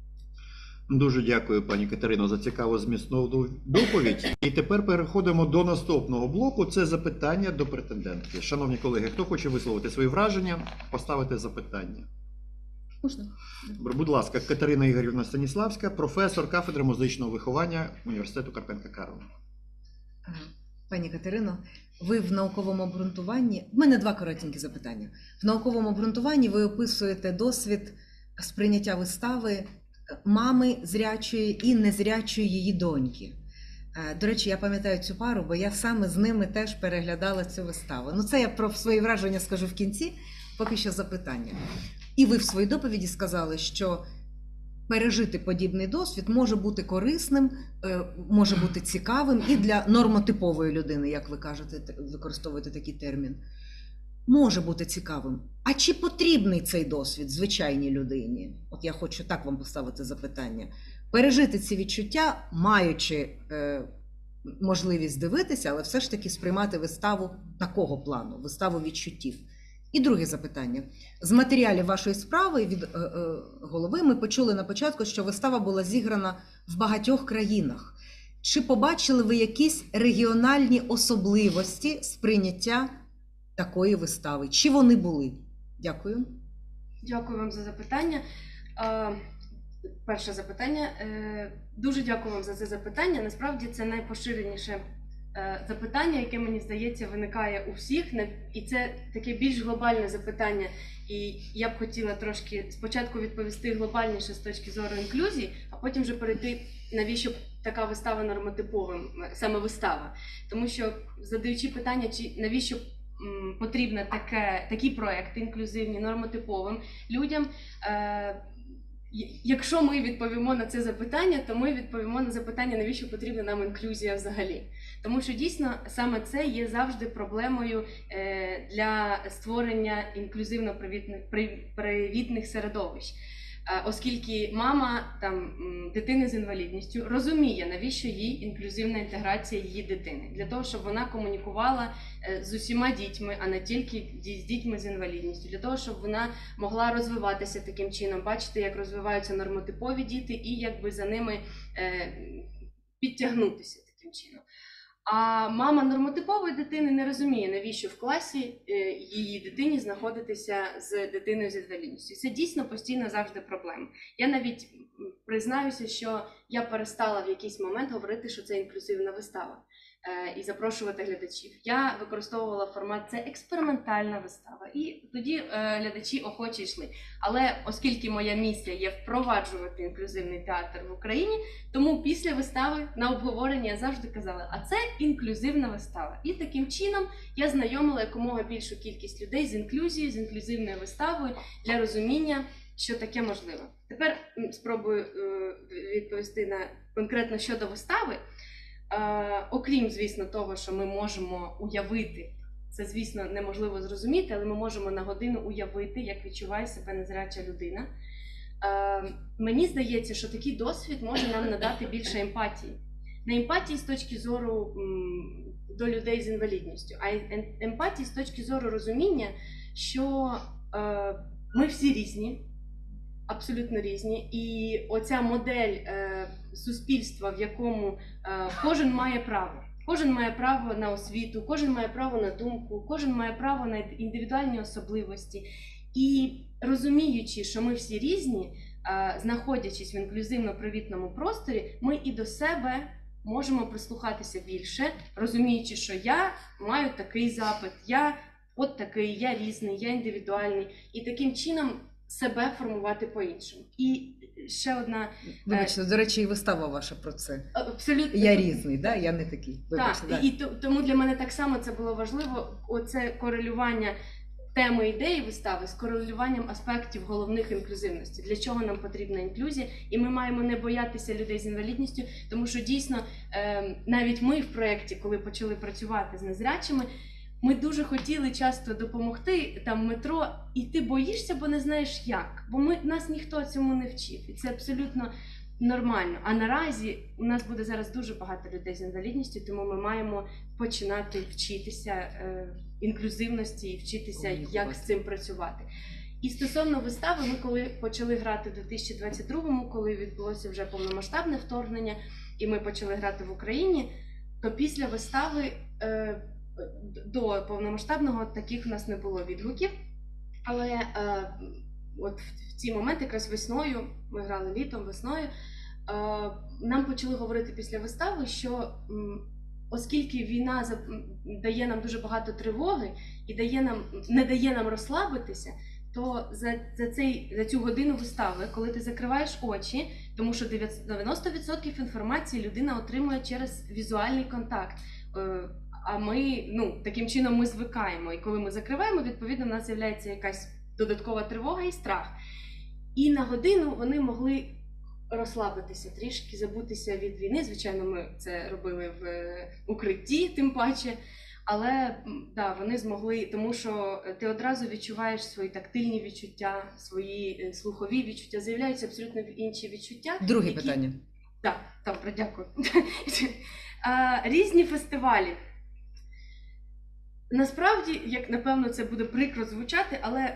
Дуже дякую, пані Катерино, за цікаву змістовну доповідь. І тепер переходимо до наступного блоку. Це запитання до претендентки. Шановні колеги, хто хоче висловити свої враження, поставити запитання? Можна? Будь ласка, Катерина Ігорівна Станіславська, професор кафедри музичного виховання університету Карпенка-Карого. Пані Катерино, ви в науковому обґрунтуванні, в мене два коротенькі запитання. В науковому обґрунтуванні ви описуєте досвід сприйняття вистави мами зрячої і незрячої її доньки. Е, До речі, я пам'ятаю цю пару, бо я саме з ними теж переглядала цю виставу. Ну, це я про свої враження скажу в кінці, поки що запитання. І ви в своїй доповіді сказали, що пережити подібний досвід може бути корисним, е, може бути цікавим і для нормотипової людини, як ви кажете, т- використовуєте такий термін. Може бути цікавим. А чи потрібний цей досвід звичайній людині? От я хочу так вам поставити запитання. Пережити ці відчуття, маючи е, можливість дивитися, але все ж таки сприймати виставу такого плану, виставу відчуттів. І друге запитання. З матеріалів вашої справи від е, е, голови ми почули на початку, що вистава була зіграна в багатьох країнах. Чи побачили ви якісь регіональні особливості сприйняття такої вистави? Чи вони були? Дякую. Дякую вам за запитання. Е, Перше запитання. Е, Дуже дякую вам за це запитання. Насправді це найпоширеніше е, запитання, яке, мені здається, виникає у всіх. Не- І це таке більш глобальне запитання. І я б хотіла трошки спочатку відповісти глобальніше з точки зору інклюзії, а потім вже перейти, навіщо така вистава нормотиповим, е, саме вистава. Тому що, задаючи питання, чи навіщо м, потрібно таке, такі проекти інклюзивні, нормотиповим людям, е, Й- якщо ми відповімо на це запитання, то ми відповімо на запитання, навіщо потрібна нам інклюзія взагалі. Тому що дійсно саме це є завжди проблемою е, для створення інклюзивно-привітних при- привітних середовищ. Е, Оскільки мама там, м, дитини з інвалідністю розуміє, навіщо їй інклюзивна інтеграція її дитини. Для того, щоб вона комунікувала е, з усіма дітьми, а не тільки ді- з дітьми з інвалідністю. Для того, щоб вона могла розвиватися таким чином, бачити, як розвиваються нормотипові діти і якби за ними е, підтягнутися таким чином. А мама нормотипової дитини не розуміє, навіщо в класі е, її дитині знаходитися з дитиною з інвалідністю. Це дійсно постійно завжди проблема. Я навіть м, признаюся, що я перестала в якийсь момент говорити, що це інклюзивна вистава е, і запрошувати глядачів. Я використовувала формат «це експериментальна вистава», і тоді е, глядачі охоче йшли. Але оскільки моя місія є впроваджувати інклюзивний театр в Україні, тому після вистави на обговорення я завжди казала, а це інклюзивна вистава. І таким чином я знайомила якомога більшу кількість людей з інклюзією, з інклюзивною виставою для розуміння, що таке можливо. Тепер м, спробую е, відповісти на конкретно щодо вистави. Е, окрім, звісно, того, що ми можемо уявити, це, звісно, неможливо зрозуміти, але ми можемо на годину уявити, як відчуває себе незряча людина. Е, мені здається, що такий досвід може нам надати більше емпатії. Не емпатії з точки зору м, до людей з інвалідністю, а ем- емпатії з точки зору розуміння, що е, ми всі різні, абсолютно різні, і оця модель е, суспільства, в якому е, кожен має право. Кожен має право на освіту, кожен має право на думку, кожен має право на індивідуальні особливості. І розуміючи, що ми всі різні, е, знаходячись в інклюзивно-привітному просторі, ми і до себе можемо прислухатися більше, розуміючи, що я маю такий запит, я от такий, я різний, я індивідуальний. І таким чином себе формувати по-іншому. І ще одна... Вибачте, до речі, і вистава ваша про це. Абсолютно. Я різний, да? Я не такий. Вибачте, Так, да. і то- тому для мене так само це було важливо, оце корелювання теми ідеї вистави з корелюванням аспектів головних інклюзивності. Для чого нам потрібна інклюзія? І ми маємо не боятися людей з інвалідністю, тому що дійсно е, навіть ми в проєкті, коли почали працювати з незрячими, ми дуже хотіли часто допомогти там в метро, і ти боїшся, бо не знаєш як. Бо ми, нас ніхто цьому не вчив. І це абсолютно нормально. А наразі у нас буде зараз дуже багато людей з інвалідністю, тому ми маємо починати вчитися е, інклюзивності і вчитися, як з цим працювати. І стосовно вистави, ми коли почали грати в дві тисячі двадцять другому, коли відбулося вже повномасштабне вторгнення, і ми почали грати в Україні, то після вистави е, до повномасштабного таких у нас не було відгуків. Але е, от в ці моменти, якраз весною, ми грали літом, весною, е, нам почали говорити після вистави, що м, оскільки війна за- м, дає нам дуже багато тривоги і дає нам, не дає нам розслабитися, то за, за, цей, за цю годину вистави, коли ти закриваєш очі, тому що дев'яносто відсотків інформації людина отримує через візуальний контакт. Е, А ми, ну, таким чином ми звикаємо. І коли ми закриваємо, відповідно, у нас з'являється якась додаткова тривога і страх. І на годину вони могли розслабитися трішки, забутися від війни. Звичайно, ми це робили в укритті, тим паче. Але да, вони змогли, тому що ти одразу відчуваєш свої тактильні відчуття, свої слухові відчуття, з'являються абсолютно інші відчуття. Друге які... питання. Так, добре, дякую. Різні фестивалі. Насправді, як напевно це буде прикро звучати, але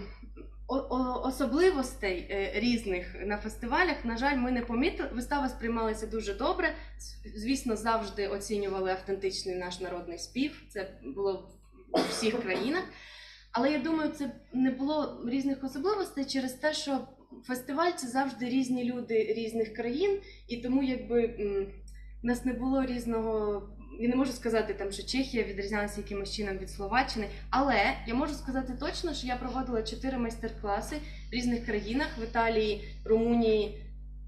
особливостей різних на фестивалях, на жаль, ми не помітили. Вистава сприймалася дуже добре. Звісно, завжди оцінювали автентичний наш народний спів. Це було у всіх країнах. Але я думаю, це не було різних особливостей через те, що фестиваль – це завжди різні люди різних країн. І тому якби у нас не було різного... Я не можу сказати, там, що Чехія відрізнялася якимось чином від Словаччини, але я можу сказати точно, що я проводила чотири майстер-класи в різних країнах, в Італії, Румунії,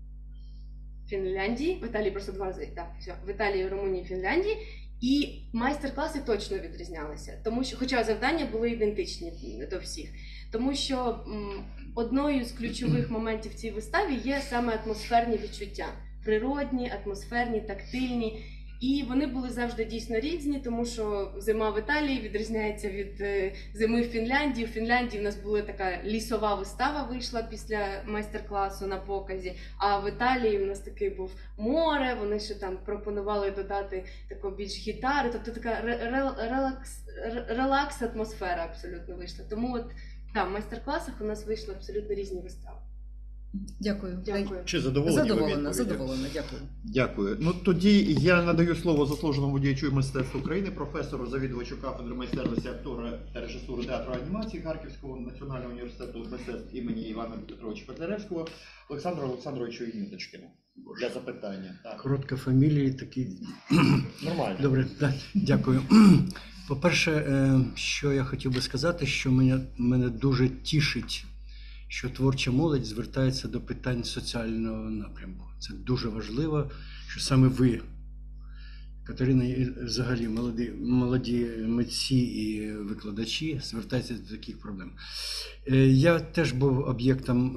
Фінляндії, в Італії просто два рази, так, все, в Італії, Румунії, Фінляндії, і майстер-класи точно відрізнялися, тому що, хоча завдання були ідентичні до всіх, тому що м, одною з ключових моментів в цій виставі є саме атмосферні відчуття, природні, атмосферні, тактильні. І вони були завжди дійсно різні, тому що зима в Італії відрізняється від зими в Фінляндії. В Фінляндії в нас була така лісова вистава, вийшла після майстер-класу на показі, а в Італії в нас такий був море, вони ще там пропонували додати таку більш гітари, тобто така релакс, релакс атмосфера абсолютно вийшла. Тому от там в майстер-класах у нас вийшли абсолютно різні вистави. Дякую. Дякую. Чи задоволені ви Задоволена, відповіддю? задоволена, дякую. Дякую. Ну тоді я надаю слово заслуженому діячу мистецтва України, професору, завідувачу кафедри майстерності актора та режисури театру анімації Харківського національного університету мистецтв імені Івана Петровича Котляревського Олександру Олександровичу Ніточкину для запитання. Так. Коротка фамілія, такі. Нормально. Добре, так, дякую. По-перше, що я хотів би сказати, що мене, мене дуже тішить, що творча молодь звертається до питань соціального напрямку. Це дуже важливо, що саме ви, Катерина, і взагалі молоді, молоді митці і викладачі, звертаються до таких проблем. Я теж був об'єктом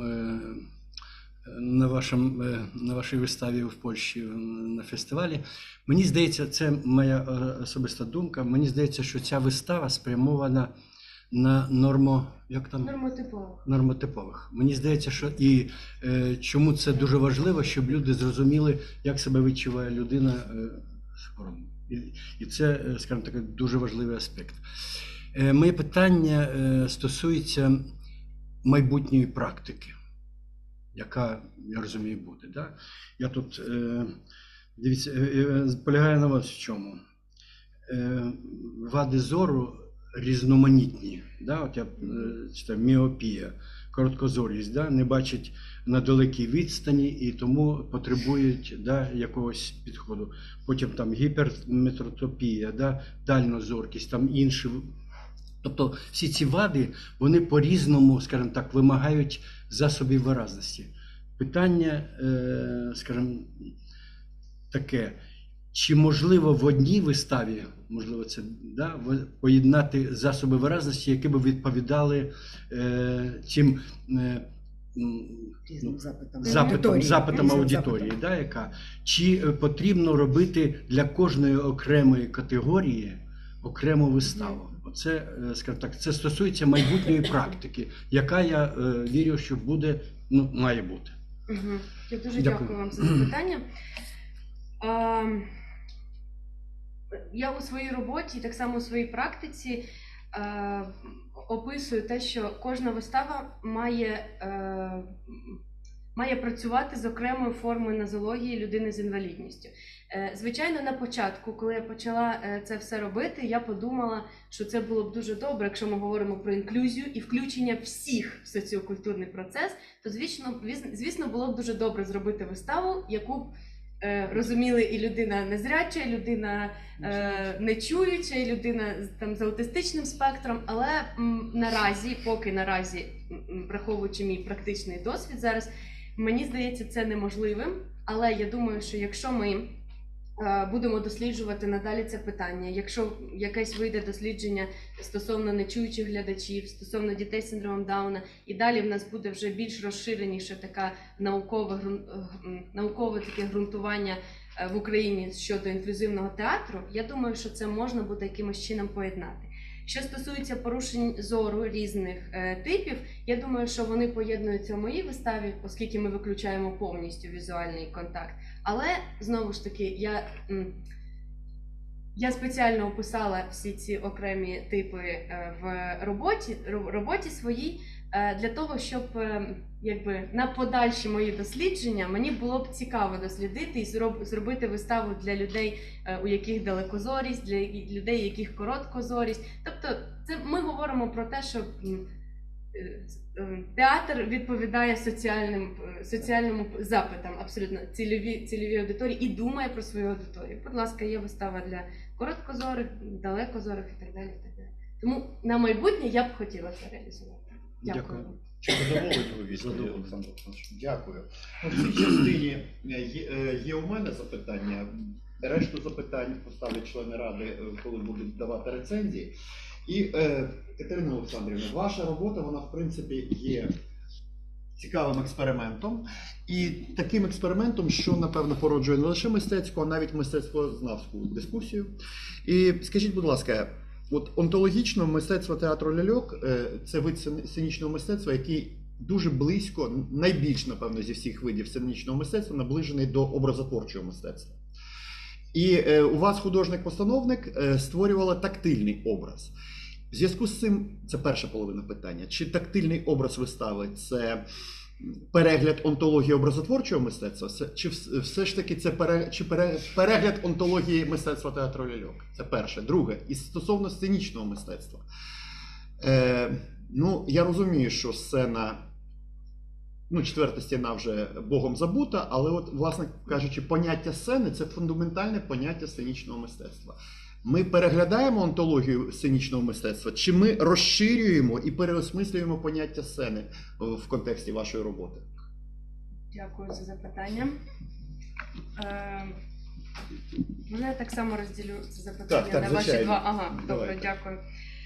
на, вашому, на вашій виставі в Польщі на фестивалі. Мені здається, це моя особиста думка, мені здається, що ця вистава спрямована на нормо, як там? Нормотипових. Нормотипових. Мені здається, що і е, чому це дуже важливо, щоб люди зрозуміли, як себе відчуває людина е, з хворобою. І, і це, скажімо так, дуже важливий аспект. Е, моє питання е, стосується майбутньої практики, яка, я розумію, буде. Да? Я тут, е, дивіться, е, полягаю на вас в чому. Е, вади зору різноманітні, да? От я читаю, міопія, короткозорість, да? Не бачать на далекій відстані і тому потребують, да, якогось підходу. Потім там гіперметротопія, да? Дальнозоркість, там інші. Тобто всі ці вади, вони по-різному, скажімо так, вимагають засобів виразності. Питання, скажімо, таке. Чи можливо в одній виставі, можливо, це, да, поєднати засоби виразності, які б відповідали е, цим е, Різним запитам, запитам, запитам Різним аудиторії, запитам. да, яка? Чи потрібно робити для кожної окремої категорії окрему виставу? Оце, скажімо так, це стосується майбутньої практики, яка, я е, вірю, що буде, ну, має бути. Угу. Я дуже Дякую. дякую вам за запитання. А, я у своїй роботі, так само у своїй практиці а, описую те, що кожна вистава має, а, має працювати з окремою формою нозології людини з інвалідністю. Звичайно, на початку, коли я почала це все робити, я подумала, що це було б дуже добре, якщо ми говоримо про інклюзію і включення всіх в соціокультурний процес, то звісно, звісно було б дуже добре зробити виставу, яку б е, розуміли і людина незряча, і людина е, нечуюча, і людина з- там з аутистичним спектром. Але м, наразі, поки наразі, м, враховуючи мій практичний досвід зараз, мені здається, це неможливим. Але я думаю, що якщо ми е, будемо досліджувати надалі це питання, якщо якесь вийде дослідження стосовно нечуючих глядачів, стосовно дітей з синдромом Дауна, і далі в нас буде вже більш розширеніше така наукове, ґрун- е, м, наукове таке ґрунтування е, в Україні щодо інклюзивного театру, я думаю, що це можна буде якимось чином поєднати. Що стосується порушень зору різних е, типів, я думаю, що вони поєднуються в моїй виставі, оскільки ми виключаємо повністю візуальний контакт. Але, знову ж таки, я, м, я спеціально описала всі ці окремі типи е, в роботі, ро- роботі своїй, е, для того, щоб е, якби, на подальші мої дослідження мені було б цікаво дослідити і зроб- зробити виставу для людей, е, у яких далекозорість, для які- людей, у яких короткозорість. Тобто, це ми говоримо про те, що м, е, е, театр відповідає соціальним, е, соціальним запитам, абсолютно цільові, цільові аудиторії, і думає про свою аудиторію. Будь ласка, є вистава для короткозорих, далекозорих і так далі. І так далі. Тому на майбутнє я б хотіла це реалізувати. Дякую. Дякую. Чи задоволені ви відповіді, Задоволений. Олександр Олександрович? Дякую. Ну, в цій частині е, є, е, є у мене запитання. Решту запитань поставлять члени ради, е, коли будуть давати рецензії. І е, Катерина Олександрівна, ваша робота, вона в принципі є цікавим експериментом. І таким експериментом, що, напевно, породжує не лише мистецьку, а навіть мистецтвознавську дискусію. І скажіть, будь ласка, от онтологічно мистецтво театру ляльок е, це вид сцен- сценічного мистецтва, який дуже близько, найбільш, напевно, зі всіх видів сценічного мистецтва, наближений до образотворчого мистецтва. І е, у вас художник-постановник е, створювала тактильний образ. В зв'язку з цим, це перша половина питання, чи тактильний образ вистави – це перегляд онтології образотворчого мистецтва, це- чи вс- все ж таки це пере, чи пере, перегляд онтології мистецтва театру ляльок? Це перше. Друге, і стосовно сценічного мистецтва. Е, ну, я розумію, що сцена, ну, четверта стіна вже Богом забута, але от, власне кажучи, поняття сцени – це фундаментальне поняття сценічного мистецтва. Ми переглядаємо онтологію сценічного мистецтва, чи ми розширюємо і переосмислюємо поняття сцени в контексті вашої роботи? Дякую за запитання. Е, Можна я так само розділю це запитання Так, так, на ваші звичайно. два? Ага, добре, Давайте. дякую.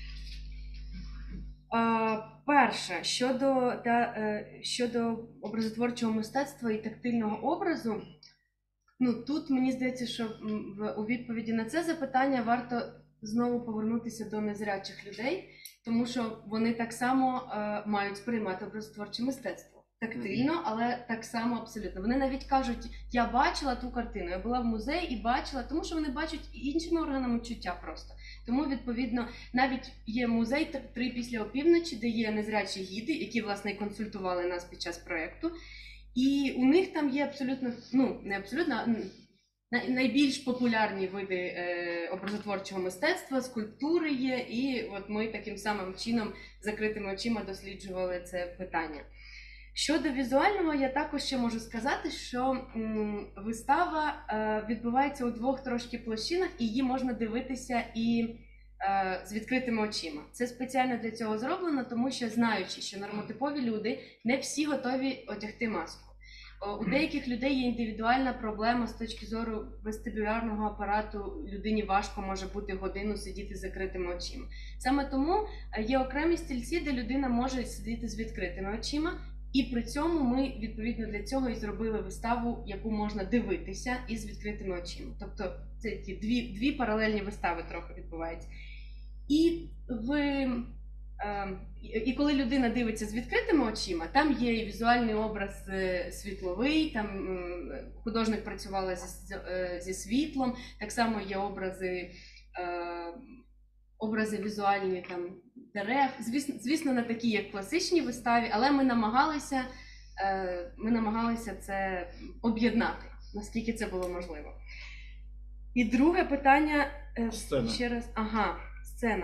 Е, Перше, щодо, та, е, щодо образотворчого мистецтва і тактильного образу, ну тут мені здається, що м, в, у відповіді на це запитання варто знову повернутися до незрячих людей, тому що вони так само е, мають сприймати образотворче мистецтво. Тактильно, але так само абсолютно. Вони навіть кажуть, я бачила ту картину, я була в музеї і бачила, тому що вони бачать іншими органами чуття просто. Тому, відповідно, навіть є музей «Три після опівночі», де є незрячі гіди, які, власне, і консультували нас під час проєкту. І у них там є абсолютно, ну, не абсолютно, а най- найбільш популярні види е, образотворчого мистецтва, скульптури є, і от ми таким самим чином, закритими очима досліджували це питання. Щодо візуального, я також ще можу сказати, що м, вистава е, відбувається у двох трошки площинах, і її можна дивитися і е, з відкритими очима. Це спеціально для цього зроблено, тому що, знаючи, що нормотипові люди не всі готові одягти маску. О, у деяких людей є індивідуальна проблема з точки зору вестибулярного апарату. Людині важко може бути годину сидіти з закритими очима. Саме тому е, є окремі стільці, де людина може сидіти з відкритими очима. І при цьому ми, відповідно, для цього і зробили виставу, яку можна дивитися із відкритими очима. Тобто це ті дві, дві паралельні вистави трохи відбуваються. І, в, е, і коли людина дивиться з відкритими очима, там є і візуальний образ е, світловий, там е, художник працювала зі, е, зі світлом, так само є образи, е, образи візуальні там, дерев, звісно, звісно, не такі, як в класичній виставі, але ми намагалися, е, ми намагалися це об'єднати, наскільки це було можливо. І друге питання, е, Сцена. ще раз, ага, сцена.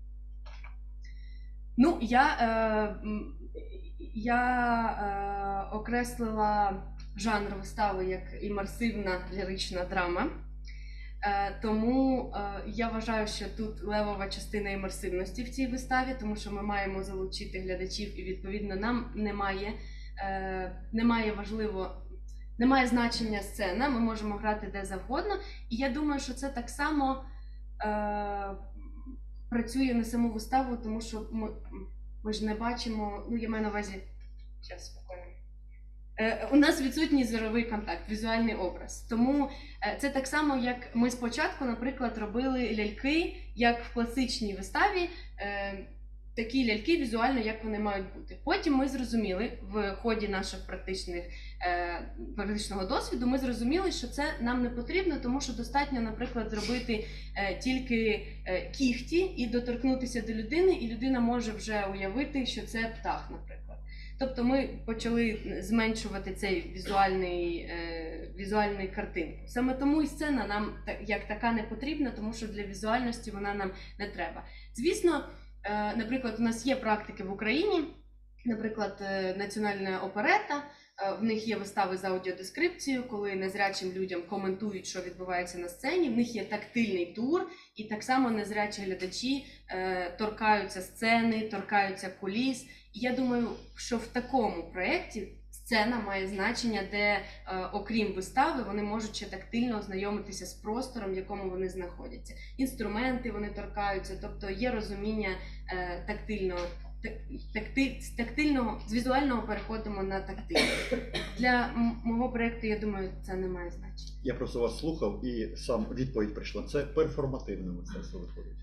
Ну, я, е, м, я е, окреслила жанр вистави як імерсивна лірична драма. Е, Тому е, я вважаю, що тут левова частина імерсивності в цій виставі, тому що ми маємо залучити глядачів і, відповідно, нам немає, е, немає важливо, немає значення сцена, ми можемо грати де завгодно. І я думаю, що це так само е, працює на саму виставу, тому що ми, ми ж не бачимо, ну я маю на увазі, зараз спокійно. У нас відсутній зоровий контакт, візуальний образ. Тому це так само, як ми спочатку, наприклад, робили ляльки, як в класичній виставі, такі ляльки візуально, як вони мають бути. Потім ми зрозуміли, в ході наших практичних, практичного досвіду, ми зрозуміли, що це нам не потрібно, тому що достатньо, наприклад, зробити тільки кіхті і доторкнутися до людини, і людина може вже уявити, що це птах, наприклад. Тобто ми почали зменшувати цей візуальний, е, візуальний картинку. Саме тому і сцена нам як така не потрібна, тому що для візуальності вона нам не треба. Звісно, е, наприклад, у нас є практики в Україні, наприклад, е, Національна оперета, е, в них є вистави з аудіодескрипцією, коли незрячим людям коментують, що відбувається на сцені, в них є тактильний тур, і так само незрячі глядачі е, торкаються сцени, торкаються куліс. І я думаю, що в такому проєкті сцена має значення, де, е, окрім вистави, вони можуть ще тактильно ознайомитися з простором, в якому вони знаходяться. Інструменти вони торкаються, тобто є розуміння е, тактильного, такти, з тактильного, з візуального переходимо на тактильне. Для м- мого проєкту, я думаю, це не має значення. Я просто вас слухав і сам відповідь прийшла. Це перформативне мистецтво виходить.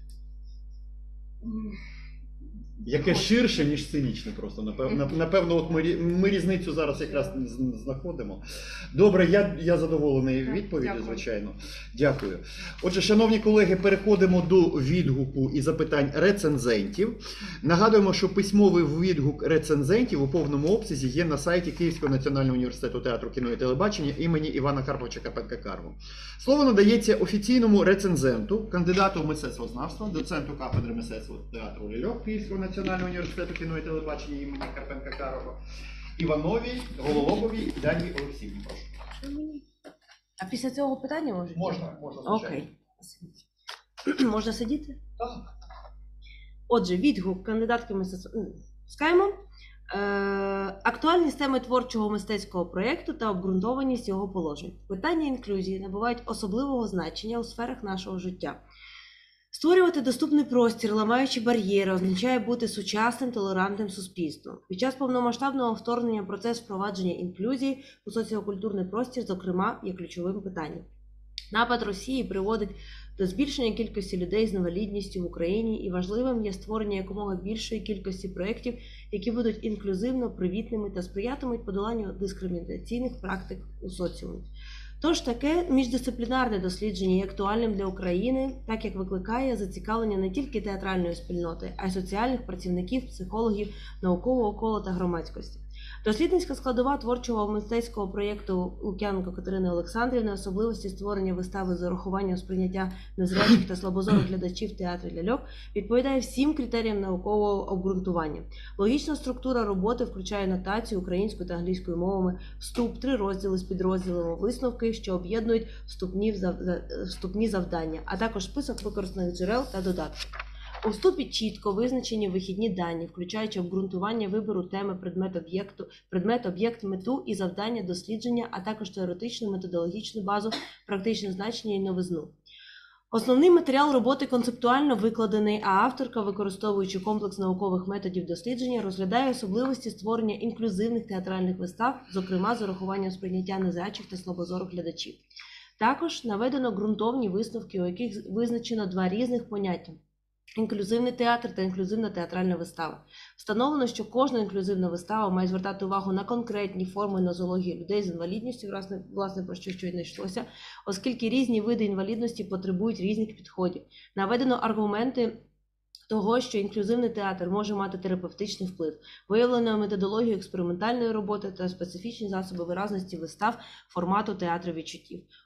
Яке ширше, ніж сценічне просто. Напевно, напевно от ми, ми різницю зараз якраз знаходимо. Добре, я, я задоволений відповіддю, звичайно. Дякую. Отже, шановні колеги, переходимо до відгуку і запитань рецензентів. Нагадуємо, що письмовий відгук рецензентів у повному обсязі є на сайті Київського національного університету театру, кіно і телебачення імені Івана Карповича Карпенка Карого. Слово надається офіційному рецензенту, кандидату в мистецтвознавство, доценту кафедри мистецтва театру ляльок Київського Національного університету кіно і телебачення імені Карпенка Карого, Івановій, Гололобовій, Дані Олексіївні. Прошу. А після цього питання може? Можна, можна, звичайно. Окей. Можна сидіти? Так. Отже, відгук кандидатки мистецтва. Скаємо. Е, актуальність теми творчого мистецького проєкту та обґрунтованість його положень. Питання інклюзії набувають особливого значення у сферах нашого життя. Створювати доступний простір, ламаючи бар'єри, означає бути сучасним, толерантним суспільством. Під час повномасштабного вторгнення процес впровадження інклюзії у соціокультурний простір, зокрема, є ключовим питанням. Напад Росії приводить до збільшення кількості людей з інвалідністю в Україні, і важливим є створення якомога більшої кількості проєктів, які будуть інклюзивно, привітними та сприятимуть подоланню дискримінаційних практик у соціумі. Тож таке міждисциплінарне дослідження є актуальним для України, так як викликає зацікавлення не тільки театральної спільноти, а й соціальних працівників, психологів, наукового кола та громадськості. Дослідницька складова творчого мистецького проєкту Лук'яненко Катерини Олександрівни, особливості створення вистави з урахуванням сприйняття незрячих та слабозорих глядачів в театрі ляльок відповідає всім критеріям наукового обґрунтування. Логічна структура роботи включає нотацію українською та англійською мовами, вступ, три розділи з підрозділами, висновки, що об'єднують вступні, вступні завдання, а також список використаних джерел та додатків. У вступі чітко визначені вихідні дані, включаючи обґрунтування вибору теми, предмет-об'єкту, предмет-об'єкт, мету і завдання дослідження, а також теоретичну, методологічну базу, практичне значення і новизну. Основний матеріал роботи концептуально викладений, а авторка, використовуючи комплекс наукових методів дослідження, розглядає особливості створення інклюзивних театральних вистав, зокрема з урахуванням сприйняття незрячих та слабозорих глядачів. Також наведено ґрунтовні висновки, у яких визначено два різних поняття – інклюзивний театр та інклюзивна театральна вистава. Встановлено, що кожна інклюзивна вистава має звертати увагу на конкретні форми нозології людей з інвалідністю, власне, власне про що щойно йшлося, оскільки різні види інвалідності потребують різних підходів. Наведено аргументи того, що інклюзивний театр може мати терапевтичний вплив, виявлено методологію експериментальної роботи та специфічні засоби виразності вистав формату театру відчуттів.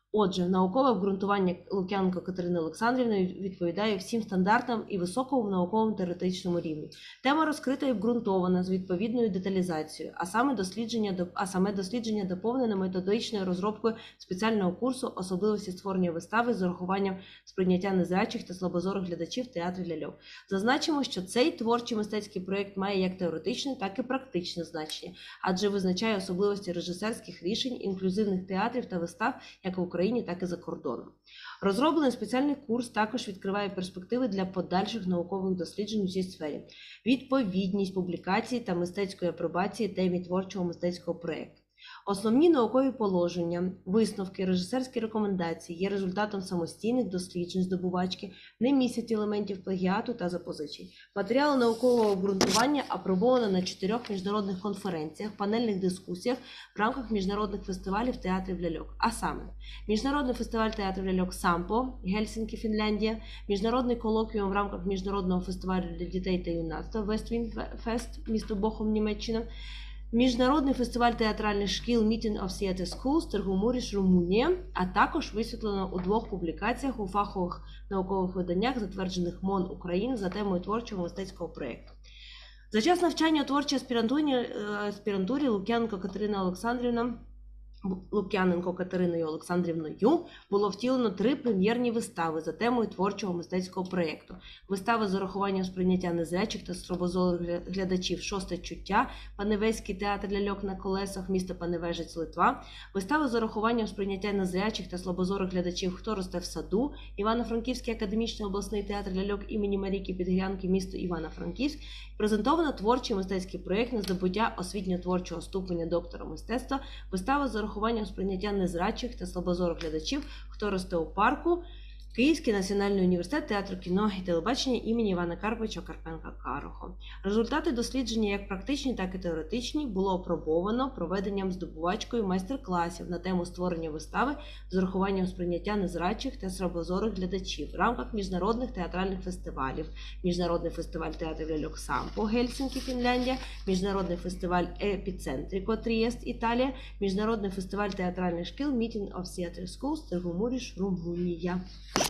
Отже, наукове обґрунтування Лук'яненко Катерини Олександрівни відповідає всім стандартам і високому науковому теоретичному рівні. Тема розкрита і обґрунтована з відповідною деталізацією, а саме дослідження, а саме дослідження доповнене методичною розробкою спеціального курсу «Особливості створення вистави з урахуванням сприйняття незрячих та слабозорих глядачів в театрі ляльок». Зазначимо, що цей творчий мистецький проєкт має як теоретичне, так і практичне значення, адже визначає особливості режисерських рішень інклюзивних театрів та вистав як в Україні, так і за кордоном. Розроблений спеціальний курс також відкриває перспективи для подальших наукових досліджень у цій сфері. Відповідність публікацій та мистецької апробації темі творчого мистецького проєкту. Основні наукові положення, висновки, режисерські рекомендації є результатом самостійних досліджень здобувачки, не містять елементів плагіату та запозичень. Матеріали наукового обґрунтування апробовано на чотирьох міжнародних конференціях, панельних дискусіях в рамках міжнародних фестивалів театрів ляльок. А саме, Міжнародний фестиваль театрів ляльок «Сампо», Гельсінкі, Фінляндія, Міжнародний колоквіум в рамках Міжнародного фестивалю для дітей та юнацтва «Вествінфест», місто Бохум, Німеччина, Міжнародний фестиваль театральних шкіл Meeting of Theatre Schools, Тергомуріш, Румунія, а також висвітлено у двох публікаціях у фахових наукових виданнях, затверджених МОН України за темою творчого мистецького проєкту. За час навчання у творчій аспірантурі, аспірантурі Лук'яненко Катерина Олександрівна Лук'яненко Катериною Олександрівною було втілено три прем'єрні вистави за темою творчого мистецького проєкту. Вистава з урахуванням сприйняття незрячих та слабозорих глядачів «Шосте чуття», Паневезький театр ляльок на колесах, місто Паневежець, Литва. Вистава з урахуванням сприйняття незрячих та слабозорих глядачів «Хто росте в саду», Івано-Франківський академічний обласний театр ляльок імені Марійки Підгрянки, місто Івано-Франківськ. Презентовано творчий мистецький проєкт на здобуття освітньо-творчого ступеня доктора мистецтва. Вистава з урахуванням сприйняття незрячих та слабозорих глядачів «Хто росте у парку», Київський національний університет театру кіно і телебачення імені Івана Карповича Карпенка-Карого. Результати дослідження, як практичні, так і теоретичні, було опробовано проведенням здобувачкою майстер-класів на тему створення вистави з урахуванням сприйняття незрячих та слабозорих глядачів в рамках міжнародних театральних фестивалів. Міжнародний фестиваль театрів ляльок «Сампо», Гельсінкі, Фінляндія, Міжнародний фестиваль «Епіцентріко», Трієст, Італія, Міжнародний фестиваль театральних шкіл Meeting of Theatre Schools, Тергомуріш, Румунія.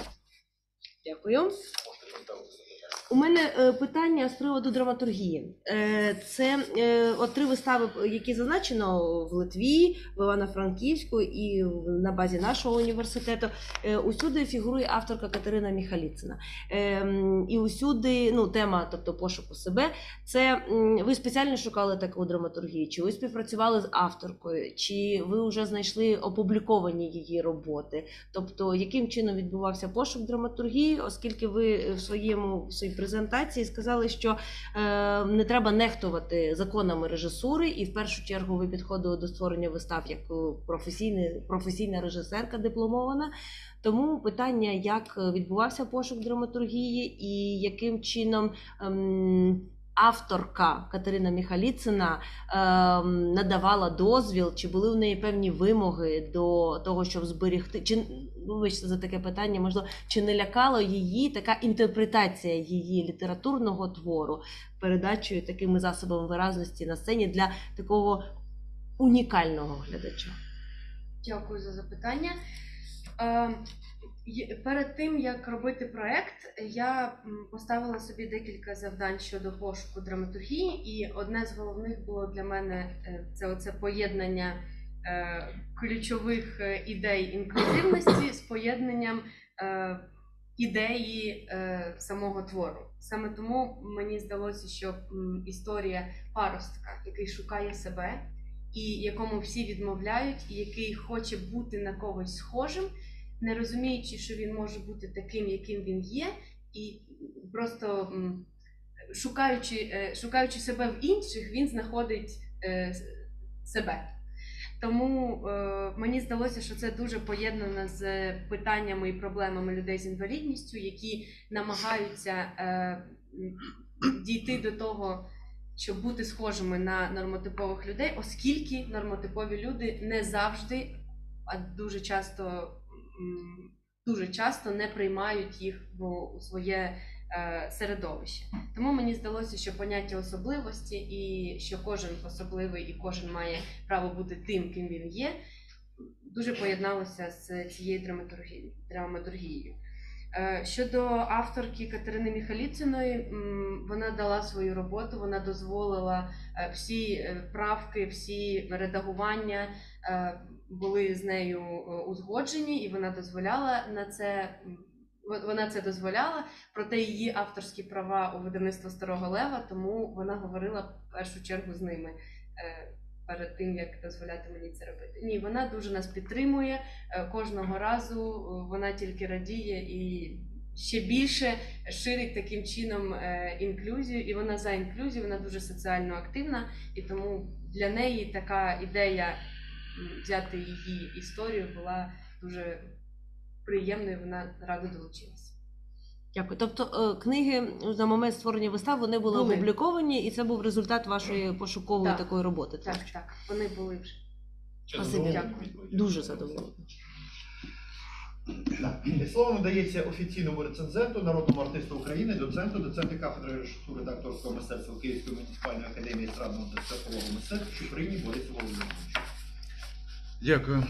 Дякую. У мене е, питання з приводу драматургії. Е, це е, от три вистави, які зазначено в Литві, в Івано-Франківську і на базі нашого університету. Е, усюди фігурує авторка Катерина Міхаліцина. Е, і усюди, ну, тема, тобто пошуку себе. Це ви спеціально шукали таку драматургію? Чи ви співпрацювали з авторкою? Чи ви вже знайшли опубліковані її роботи? Тобто, яким чином відбувався пошук драматургії, оскільки ви в своєму в своїй презентації сказали, що е, не треба нехтувати законами режисури, і в першу чергу ви підходили до створення вистав як професійна, професійна режисерка дипломована. Тому питання, як відбувався пошук драматургії і яким чином ем, авторка Катерина Міхаліцина ем, надавала дозвіл, чи були в неї певні вимоги до того, щоб зберегти, чи, вибачте за таке питання, можливо, чи не лякала її така інтерпретація її літературного твору передачею такими засобами виразності на сцені для такого унікального глядача? Дякую за запитання. Перед тим, як робити проєкт, я поставила собі декілька завдань щодо пошуку драматургії, і одне з головних було для мене це оце поєднання ключових ідей інклюзивності з поєднанням ідеї самого твору. Саме тому мені здалося, що історія паростка, який шукає себе, і якому всі відмовляють, і який хоче бути на когось схожим, не розуміючи, що він може бути таким, яким він є, і просто шукаючи, шукаючи себе в інших, він знаходить себе. Тому е, мені здалося, що це дуже поєднано з питаннями і проблемами людей з інвалідністю, які намагаються е, дійти до того, щоб бути схожими на нормотипових людей, оскільки нормотипові люди не завжди, а дуже часто, дуже часто не приймають їх у своє е, середовище. Тому мені здалося, що поняття особливості і що кожен особливий і кожен має право бути тим, ким він є, дуже поєдналося з цією драматургією. драматургією. Е, Щодо авторки Катерини Міхаліциної, м, вона дала свою роботу, вона дозволила е, всі е, правки, всі редагування е, були з нею е, узгоджені, і вона дозволяла на це. м, Вона це дозволяла, проте її авторські права у видавництва Старого Лева, тому вона говорила в першу чергу з ними е, перед тим, як дозволяти мені це робити. Ні, вона дуже нас підтримує е, кожного разу, е, вона тільки радіє і ще більше ширить таким чином е, інклюзію, і вона за інклюзію, вона дуже соціально активна, і тому для неї така ідея м, взяти її історію була дуже приємною, вона радо долучилася. Дякую. Тобто е, книги на момент створення вистав вони були, Були. опубліковані, і це був результат вашої пошукової Так. такої роботи. Так, так, вони були вже. Спасибі. Дякую. Дуже задоволена. Так. Слово надається офіційному рецензенту, народному артисту України, доценту, доценту кафедри режисури та акторського мистецтва Київської муніципальної академії естрадного та циркового мистецтва Чуприні Борису Володимировичу. Дякую.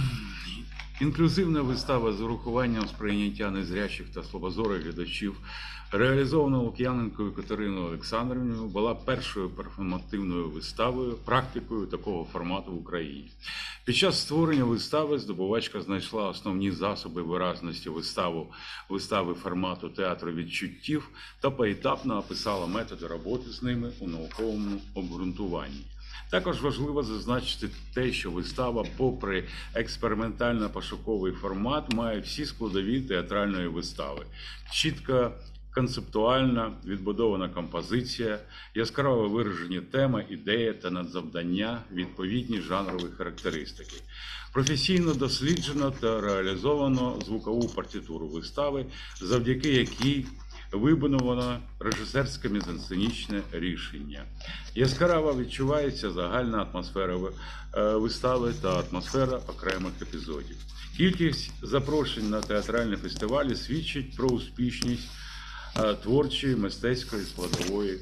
Інклюзивна вистава з урахуванням сприйняття незрячих та слабозорих глядачів, реалізована Лук'яненкою Катериною Олександрівною, була першою перформативною виставою, практикою такого формату в Україні. Під час створення вистави здобувачка знайшла основні засоби виразності виставу, вистави формату театру відчуттів та поетапно описала методи роботи з ними у науковому обґрунтуванні. Також важливо зазначити те, що вистава, попри експериментально-пошуковий формат, має всі складові театральної вистави. Чітка, концептуальна, відбудована композиція, яскраво виражені тема, ідея та надзавдання, відповідні жанрові характеристики. Професійно досліджено та реалізовано звукову партитуру вистави, завдяки якій вибудовано режисерське мізансценічне рішення. Яскраво відчувається загальна атмосфера вистави та атмосфера окремих епізодів. Кількість запрошень на театральні фестивалі свідчить про успішність творчої, мистецької складової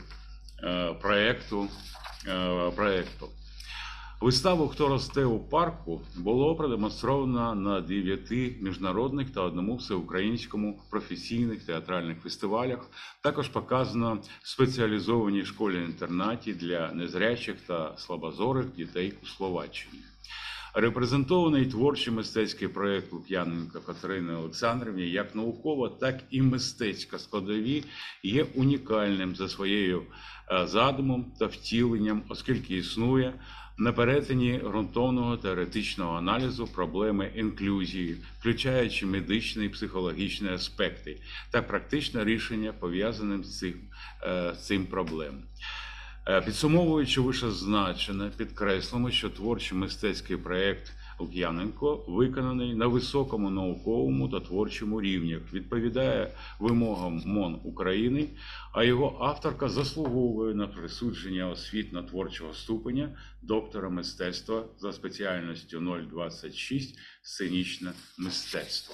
проєкту. проєкту. Виставу «Хто росте у парку» було продемонстровано на дев'яти міжнародних та одному всеукраїнському професійних театральних фестивалях. Також показано в спеціалізованій школі-інтернаті для незрячих та слабозорих дітей у Словаччині. Репрезентований творчий мистецький проєкт Лук'яненко Катерини Олександрівни як науково, так і мистецька складові є унікальним за своєю задумом та втіленням, оскільки існує на перетині ґрунтовного теоретичного аналізу проблеми інклюзії, включаючи медичні і психологічні аспекти та практичне рішення, пов'язаним з цим, з цим проблемом. Підсумовуючи вищезазначене, підкреслимо, що творчий мистецький проєкт Лук'яненко виконаний на високому науковому та творчому рівнях, відповідає вимогам МОН України, а його авторка заслуговує на присудження освітньо-творчого ступеня доктора мистецтва за спеціальністю нуль двадцять шість «Сценічне мистецтво».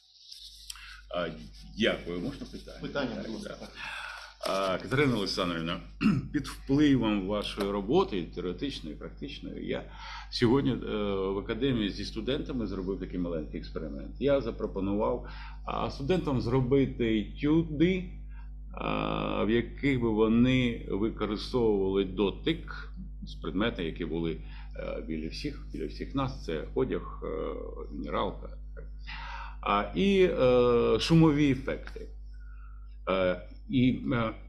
Дякую. Можна питання? Питання, так, будь ласка. так. Катерина Олександрівна, під впливом вашої роботи, теоретичної, практичної, я сьогодні в академії зі студентами зробив такий маленький експеримент. Я запропонував студентам зробити етюди, в яких би вони використовували дотик з предметів, які були біля всіх, біля всіх нас, це одяг, мінералка і шумові ефекти. І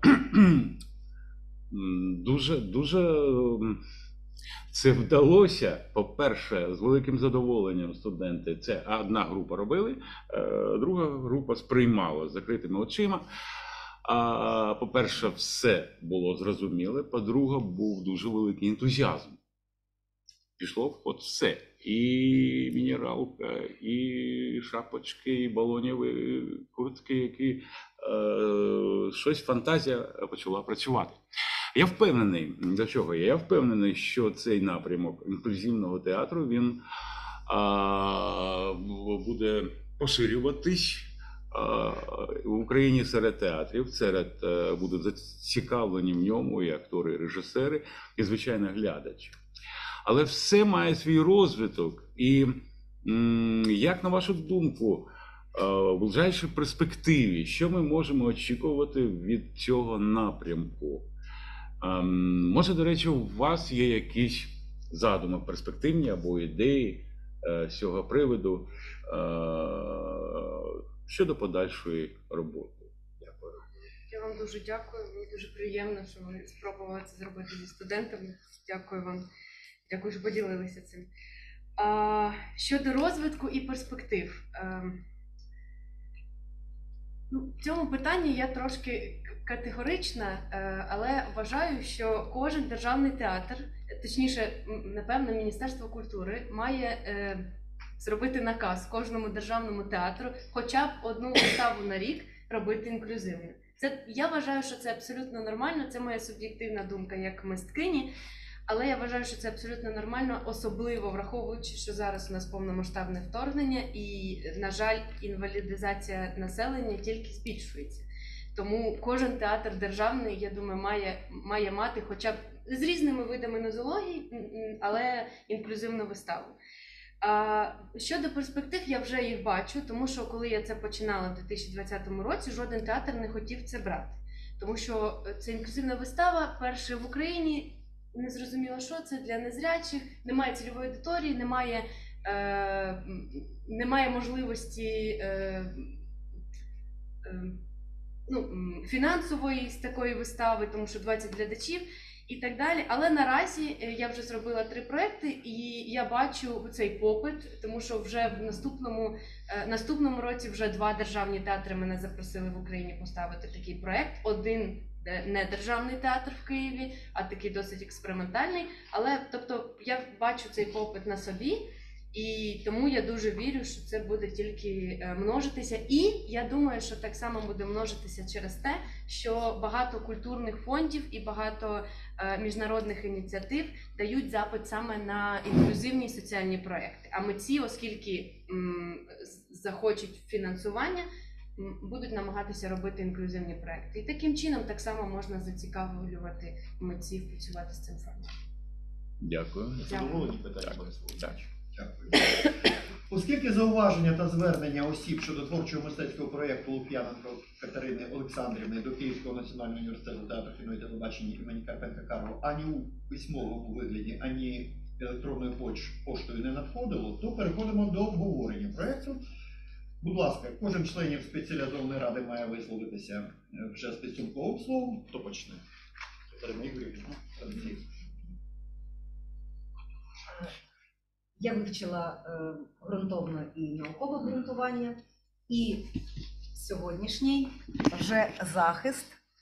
дуже, дуже це вдалося, по-перше, з великим задоволенням студенти, це одна група робили, друга група сприймала з закритими очима. А, по-перше, все було зрозуміле, по-друге, був дуже великий ентузіазм. Пішло в ход все. І мінералка, і шапочки, і балоніві куртки, які е, щось фантазія почала працювати. Я впевнений, до чого я? Я впевнений, що цей напрямок інклюзивного театру, він а, буде поширюватись а, в Україні серед театрів, серед а, будуть зацікавлені в ньому і актори, і режисери, і, звичайно, глядачі. Але все має свій розвиток, і М, Як на вашу думку, е, в ближайшій перспективі, що ми можемо очікувати від цього напрямку? Ем, Може, до речі, у вас є якісь задуми перспективні або ідеї е, з цього приводу е, щодо подальшої роботи? Дякую. Я вам дуже дякую. Мені дуже приємно, що ви спробували це зробити зі студентами. Дякую вам. Дякую, що поділилися цим. А, щодо розвитку і перспектив. А, ну, в цьому питанні я трошки категорична, але вважаю, що кожен державний театр, точніше, напевно, Міністерство культури має е, зробити наказ кожному державному театру хоча б одну виставу на рік робити інклюзивно. Це, я вважаю, що це абсолютно нормально, це моя суб'єктивна думка як мисткині, але я вважаю, що це абсолютно нормально, особливо враховуючи, що зараз у нас повномасштабне вторгнення і, на жаль, інвалідизація населення тільки збільшується. Тому кожен театр державний, я думаю, має, має мати хоча б з різними видами нозології, але інклюзивну виставу. А щодо перспектив, я вже їх бачу, тому що коли я це починала в дві тисячі двадцятому році, жоден театр не хотів це брати. Тому що це інклюзивна вистава, перша в Україні, не зрозуміло, що це для незрячих, немає цільової аудиторії, немає, е, немає можливості е, е, ну, фінансової з такої вистави, тому що двадцять глядачів і так далі. Але наразі я вже зробила три проекти і я бачу цей попит, тому що вже в наступному, е, наступному році вже два державні театри мене запросили в Україні поставити такий проект. Один не державний театр в Києві, а такий досить експериментальний. Але, тобто, я бачу цей попит на собі, і тому я дуже вірю, що це буде тільки множитися. І я думаю, що так само буде множитися через те, що багато культурних фондів і багато е, міжнародних ініціатив дають запит саме на інклюзивні соціальні проекти. А митці, оскільки м, захочуть фінансування, будуть намагатися робити інклюзивні проекти. І таким чином так само можна зацікавлювати митців працювати з цим фондом. Дякую. Задоволені питання, Борис Володимирович? Так. Дякую. Оскільки зауваження та звернення осіб щодо творчого мистецького проєкту Лук'яненко Катерини Олександрівни до Київського національного університету театру кіно і телебачення імені Карпенка Карого ані у письмовому вигляді, ані електронною поч- поштою не надходило, то переходимо до обговорення проєкту. Будь ласка, кожен з членів спеціалізованої ради має висловитися вже з підсумковим словом. Хто почне? Катерина Ігорівна. Я вивчила е, ґрунтовно і наукове ґрунтування, і сьогоднішній вже захист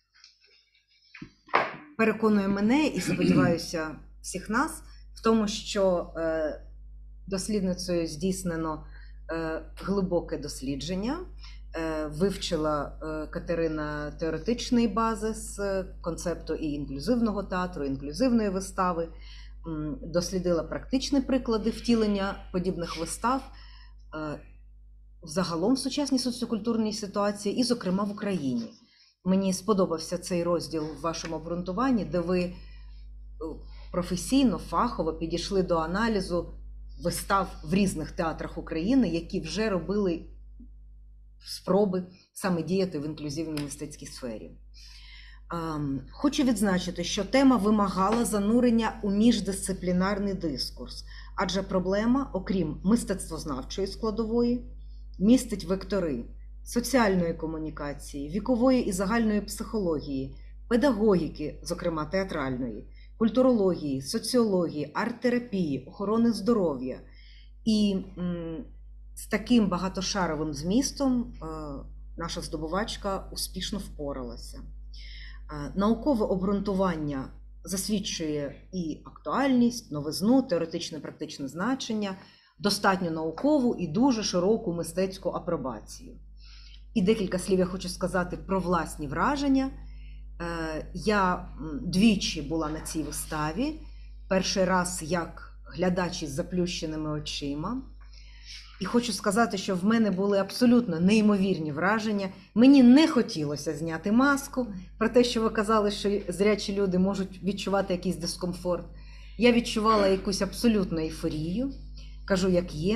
переконує мене і, сподіваюся, всіх нас в тому, що е, дослідницею здійснено е, глибоке дослідження, е, вивчила е, Катерина теоретичний базис концепту і інклюзивного театру, і інклюзивної вистави, дослідила практичні приклади втілення подібних вистав взагалом в сучасній соціокультурній ситуації і, зокрема, в Україні. Мені сподобався цей розділ в вашому обґрунтуванні, де ви професійно, фахово підійшли до аналізу вистав в різних театрах України, які вже робили спроби саме діяти в інклюзивній мистецькій сфері. Хочу відзначити, що тема вимагала занурення у міждисциплінарний дискурс, адже проблема, окрім мистецтвознавчої складової, містить вектори соціальної комунікації, вікової і загальної психології, педагогіки, зокрема театральної, культурології, соціології, арт-терапії, охорони здоров'я. І м, з таким багатошаровим змістом е, наша здобувачка успішно впоралася. Наукове обґрунтування засвідчує і актуальність, новизну, теоретичне практичне значення, достатньо наукову і дуже широку мистецьку апробацію. І декілька слів я хочу сказати про власні враження. Я двічі була на цій виставі. Перший раз як глядач із заплющеними очима. І хочу сказати, що в мене були абсолютно неймовірні враження. Мені не хотілося зняти маску, про те, що ви казали, що зрячі люди можуть відчувати якийсь дискомфорт. Я відчувала якусь абсолютну ейфорію, кажу, як є.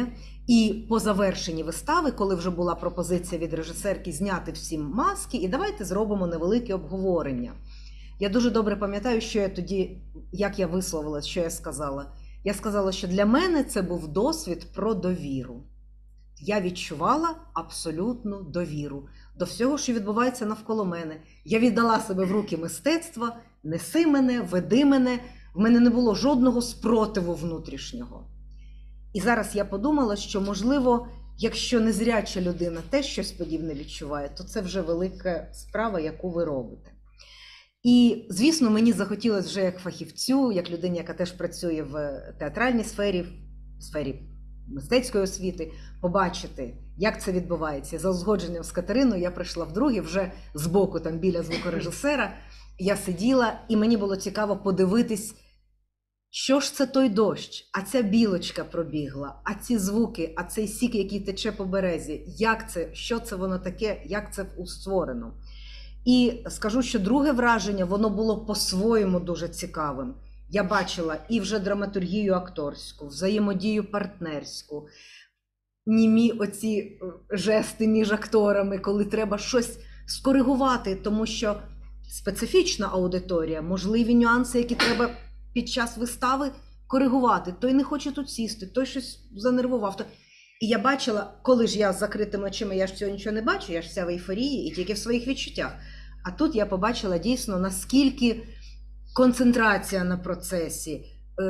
І по завершенні вистави, коли вже була пропозиція від режисерки зняти всім маски, і давайте зробимо невелике обговорення. Я дуже добре пам'ятаю, що я тоді, як я висловилась, що я сказала. Я сказала, що для мене це був досвід про довіру. Я відчувала абсолютну довіру до всього, що відбувається навколо мене. Я віддала себе в руки мистецтва, неси мене, веди мене. В мене не було жодного спротиву внутрішнього. І зараз я подумала, що, можливо, якщо незряча людина теж щось подібне відчуває, то це вже велика справа, яку ви робите. І, звісно, мені захотілося вже як фахівцю, як людині, яка теж працює в театральній сфері, в сфері мистецької освіти, побачити, як це відбувається. За узгодженням з Катериною я прийшла вдруге, вже збоку, там біля звукорежисера. Я сиділа, і мені було цікаво подивитись, що ж це той дощ, а ця білочка пробігла, а ці звуки, а цей сік, який тече по березі, як це, що це воно таке, як це створено. І скажу, що друге враження, воно було по-своєму дуже цікавим. Я бачила і вже драматургію акторську, взаємодію партнерську, німі оці жести між акторами, коли треба щось скоригувати, тому що специфічна аудиторія, можливі нюанси, які треба під час вистави коригувати. Той не хоче тут сісти, той щось занервував. І я бачила, коли ж я з закритими очима, я ж цього нічого не бачу, я ж вся в ейфорії і тільки в своїх відчуттях. А тут я побачила дійсно, наскільки концентрація на процесі,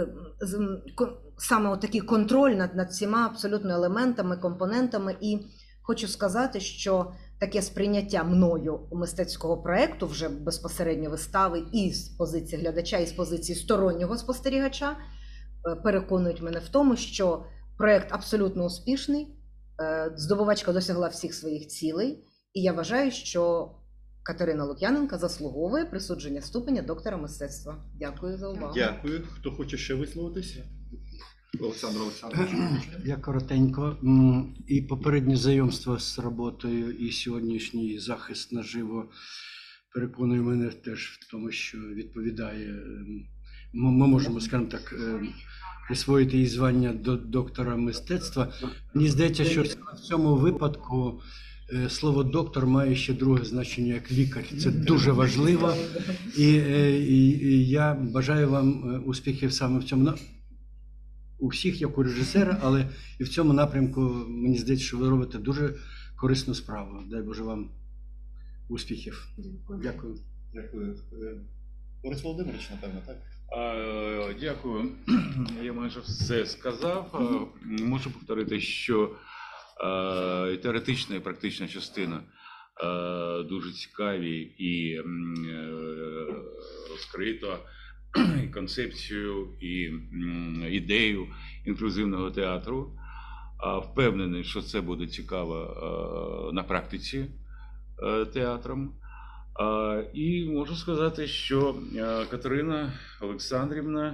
саме отакий контроль над, над всіма абсолютно елементами, компонентами. І хочу сказати, що таке сприйняття мною мистецького проєкту, вже безпосередньо вистави, і з позиції глядача, і з позиції стороннього спостерігача, переконують мене в тому, що проєкт абсолютно успішний, здобувачка досягла всіх своїх цілей, і я вважаю, що Катерина Лук'яненко заслуговує присудження ступеня доктора мистецтва. Дякую за увагу. Дякую. Хто хоче ще висловитися? Олександр Олександрович. Я коротенько. І попереднє знайомство з роботою, і сьогоднішній захист наживо переконує мене теж в тому, що відповідає. Ми можемо, скажімо так, присвоїти їй звання до доктора мистецтва. Мені здається, що в цьому випадку слово «доктор» має ще друге значення як лікар. Це дуже важливо. І, і, і я бажаю вам успіхів саме в цьому. У всіх, як у режисера, але і в цьому напрямку, мені здається, що ви робите дуже корисну справу. Дай Боже вам успіхів. Дякую. Дякую. Дякую. Борис Володимирович, напевно, так? Дякую. Я майже все сказав. Можу повторити, що теоретична і практична частина дуже цікаві і розкрито і концепцію, і ідею інклюзивного театру. Впевнений, що це буде цікаво на практиці театром. І можу сказати, що Катерина Олександрівна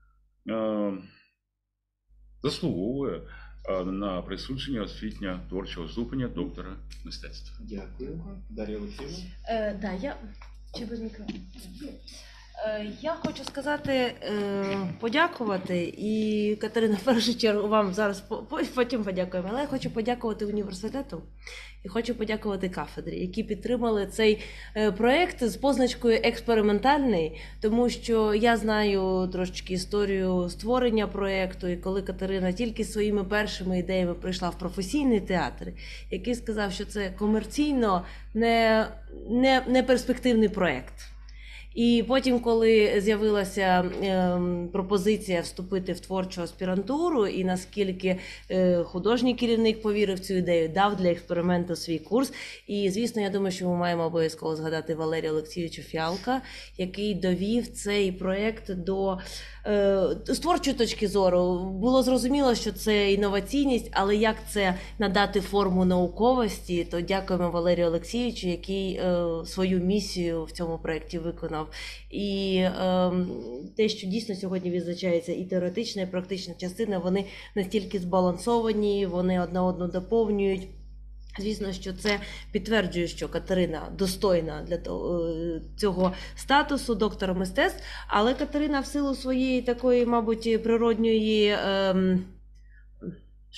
заслуговує на присудження освітньо творчого ступеня доктора мистецтва. Дякую. Дар'я Олексіївна? Е, да, я... Чи без мікрофону? Е, я хочу сказати, е, подякувати, і Катерина, в першу чергу, вам зараз потім подякуємо, але я хочу подякувати університету і хочу подякувати кафедрі, які підтримали цей е, проєкт з позначкою експериментальний, тому що я знаю трошечки історію створення проєкту, і коли Катерина тільки своїми першими ідеями прийшла в професійний театр, який сказав, що це комерційно не, не, не перспективний проєкт. І потім, коли з'явилася е, пропозиція вступити в творчу аспірантуру, і наскільки е, художній керівник повірив в цю ідею, дав для експерименту свій курс. І, звісно, я думаю, що ми маємо обов'язково згадати Валерія Олексійовича Фіалка, який довів цей проєкт до е, з творчої точки зору. Було зрозуміло, що це інноваційність, але як це надати форму науковості, то дякуємо Валерію Олексійовичу, який е, свою місію в цьому проєкті виконав. І е, те, що дійсно сьогодні відзначається і теоретична, і практична частина, вони настільки збалансовані, вони одна одну доповнюють. Звісно, що це підтверджує, що Катерина достойна для того, цього статусу доктора мистецтв, але Катерина в силу своєї такої, мабуть, природньої ем, шай,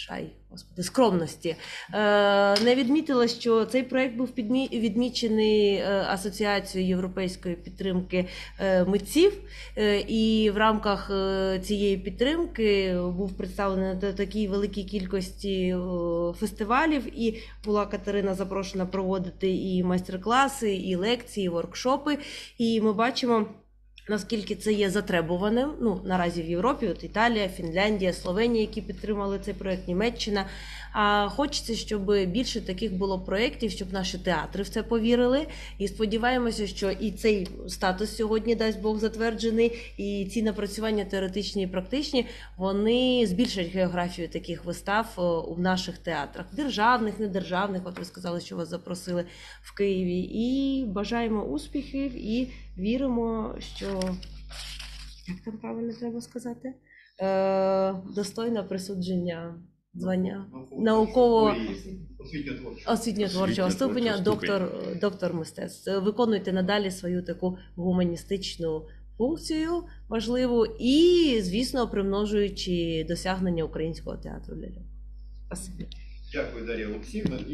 Господи, скромності. Е, Не відмітила, що цей проект був підмі- відмічений е, Асоціацією європейської підтримки е, митців, е, і в рамках е, цієї підтримки був представлений на такій великій кількості е, фестивалів, і була Катерина запрошена проводити і майстер-класи, і лекції, і воркшопи, і ми бачимо, наскільки це є затребуваним, ну, наразі в Європі, от Італія, Фінляндія, Словенія, які підтримали цей проєкт, Німеччина. А хочеться, щоб більше таких було проєктів, щоб наші театри в це повірили. І сподіваємося, що і цей статус сьогодні, дасть Бог, затверджений, і ці напрацювання теоретичні і практичні, вони збільшать географію таких вистав у наших театрах. Державних, недержавних, от ви сказали, що вас запросили в Києві. І бажаємо успіхів, і віримо, що, як там правильно треба сказати, е, достойне присудження звання науково освітньо-творчого ступеня, доктор, доктор мистецтв. Виконуйте надалі свою таку гуманістичну функцію важливу і, звісно, примножуючи досягнення українського театру ляльок. Спасибі. Дякую, Дар'я Олексіївна. І,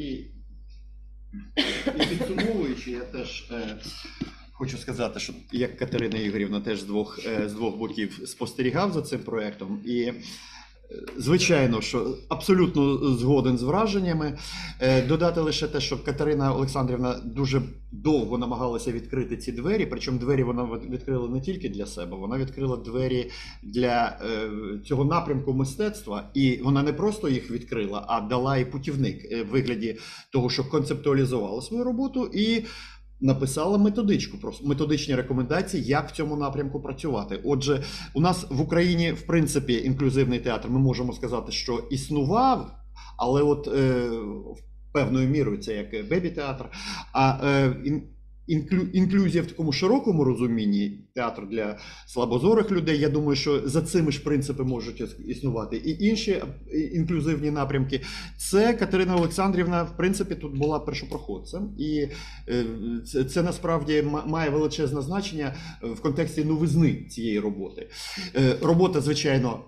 і підсумовуючи, я теж е, хочу сказати, що як Катерина Ігорівна теж з двох, е, з двох боків спостерігав за цим проєктом. І е, звичайно, що абсолютно згоден з враженнями. Е, додати лише те, що Катерина Олександрівна дуже довго намагалася відкрити ці двері, причому двері вона відкрила не тільки для себе, вона відкрила двері для е, цього напрямку мистецтва, і вона не просто їх відкрила, а дала і путівник е, в вигляді того, що концептуалізувала свою роботу і написала методичку, просто методичні рекомендації, як в цьому напрямку працювати. Отже, у нас в Україні, в принципі, інклюзивний театр, ми можемо сказати, що існував, але от е, певною мірою це як бебі-театр, а е, ін, інклю, інклюзія в такому широкому розумінні, театр для слабозорих людей, я думаю, що за цими ж принципами можуть існувати і інші інклюзивні напрямки. Це Катерина Олександрівна, в принципі, тут була першопроходцем, і це, це насправді має величезне значення в контексті новизни цієї роботи. Робота, звичайно,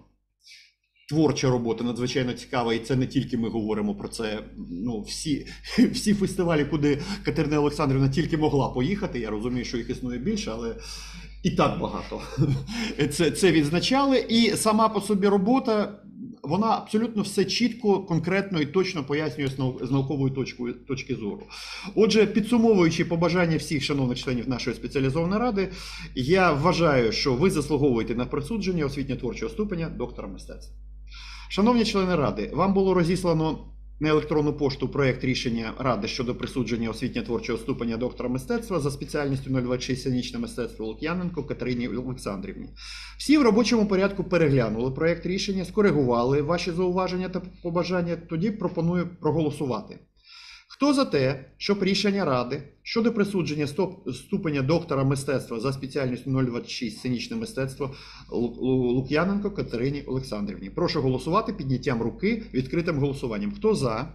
творча робота надзвичайно цікава, і це не тільки ми говоримо про це. Ну, всі, всі фестивалі, куди Катерина Олександрівна тільки могла поїхати, я розумію, що їх існує більше, але і так багато. Це, це відзначали. І сама по собі робота, вона абсолютно все чітко, конкретно і точно пояснює з наукової точки, точки зору. Отже, підсумовуючи побажання всіх шановних членів нашої спеціалізованої ради, я вважаю, що ви заслуговуєте на присудження освітньо-творчого ступеня доктора мистецтва. Шановні члени Ради, вам було розіслано на електронну пошту проєкт рішення Ради щодо присудження освітньо-творчого ступеня доктора мистецтва за спеціальністю нуль двадцять шість сценічне мистецтво Лук'яненко Катерині Олександрівні. Всі в робочому порядку переглянули проєкт рішення, скоригували ваші зауваження та побажання, тоді пропоную проголосувати. Хто за те, щоб рішення Ради щодо присудження ступеня доктора мистецтва за спеціальністю нуль двадцять шість сценічне мистецтво Лук'яненко Катерині Олександрівні? Прошу голосувати підняттям руки відкритим голосуванням. Хто за?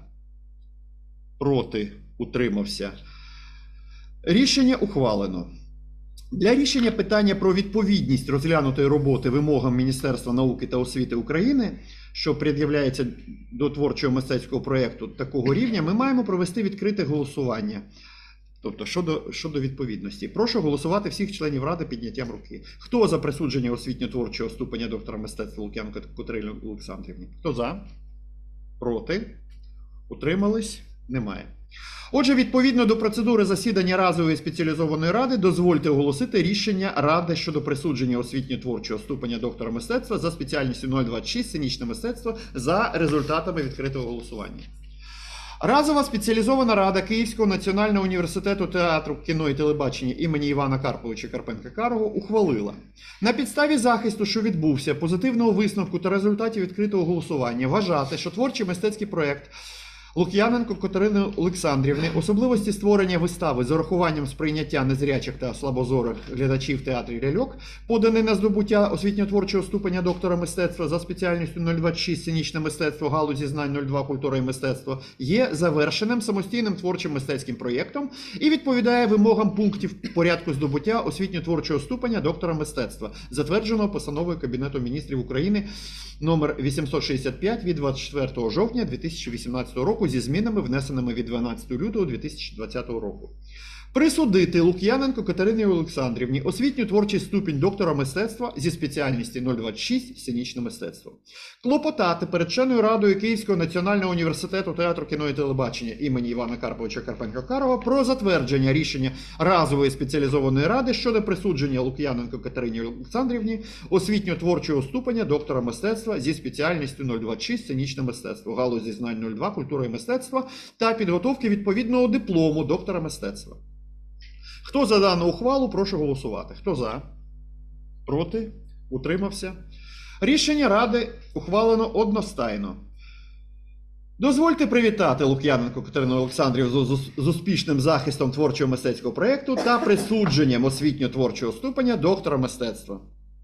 Проти? Утримався? Рішення ухвалено. Для рішення питання про відповідність розглянутої роботи вимогам Міністерства науки та освіти України, що пред'являється до творчого мистецького проєкту такого рівня, ми маємо провести відкрите голосування. Тобто, щодо, щодо відповідності. Прошу голосувати всіх членів Ради підняттям руки. Хто за присудження освітньо-творчого ступеня доктора мистецтва Лук'яненко Катерині Олександрівні? Хто за? Проти? Утримались? Немає. Отже, відповідно до процедури засідання разової спеціалізованої ради, дозвольте оголосити рішення Ради щодо присудження освітньо-творчого ступеня доктора мистецтва за спеціальністю нуль двадцять шість сценічне мистецтво за результатами відкритого голосування. Разова спеціалізована рада Київського національного університету театру, кіно і телебачення імені Івана Карповича Карпенка-Карого ухвалила: на підставі захисту, що відбувся, позитивного висновку та результатів відкритого голосування, вважати, що творчий мистецький проєкт Лук'яненко Катерини Олександрівни особливості створення вистави з урахуванням сприйняття незрячих та слабозорих глядачів театрів ляльок, поданий на здобуття освітньо-творчого ступеня доктора мистецтва за спеціальністю нуль двадцять шість сценічне мистецтво галузі знань нуль два культура і мистецтво, є завершеним самостійним творчим мистецьким проєктом і відповідає вимогам пунктів порядку здобуття освітньо-творчого ступеня доктора мистецтва, затвердженого постановою Кабінету міністрів України номер вісімсот шістдесят п'ять від двадцять четвертого жовтня дві тисячі вісімнадцятого року зі змінами, внесеними від дванадцятого лютого дві тисячі двадцятого року. Присудити Лук'яненко Катерині Олександрівні освітньо-творчий ступінь доктора мистецтва зі спеціальності нуль двадцять шість сценічне мистецтво. Клопотати перед Вченою радою Київського національного університету театру, кіно і телебачення імені Івана Карповича Карпенка-Карого про затвердження рішення разової спеціалізованої ради щодо присудження Лук'яненко Катерині Олександрівні освітньо-творчого ступеня доктора мистецтва зі спеціальністю нуль двадцять шість сценічне мистецтво, галузі знань нуль два культура і мистецтва та підготовки відповідного диплому доктора мистецтва. Хто за дану ухвалу, прошу голосувати. Хто за? Проти? Утримався? Рішення Ради ухвалено одностайно. Дозвольте привітати Лук'яненко Катерину Олександрівну з, з успішним захистом творчого мистецького проєкту та присудженням освітньо-творчого ступеня доктора мистецтва.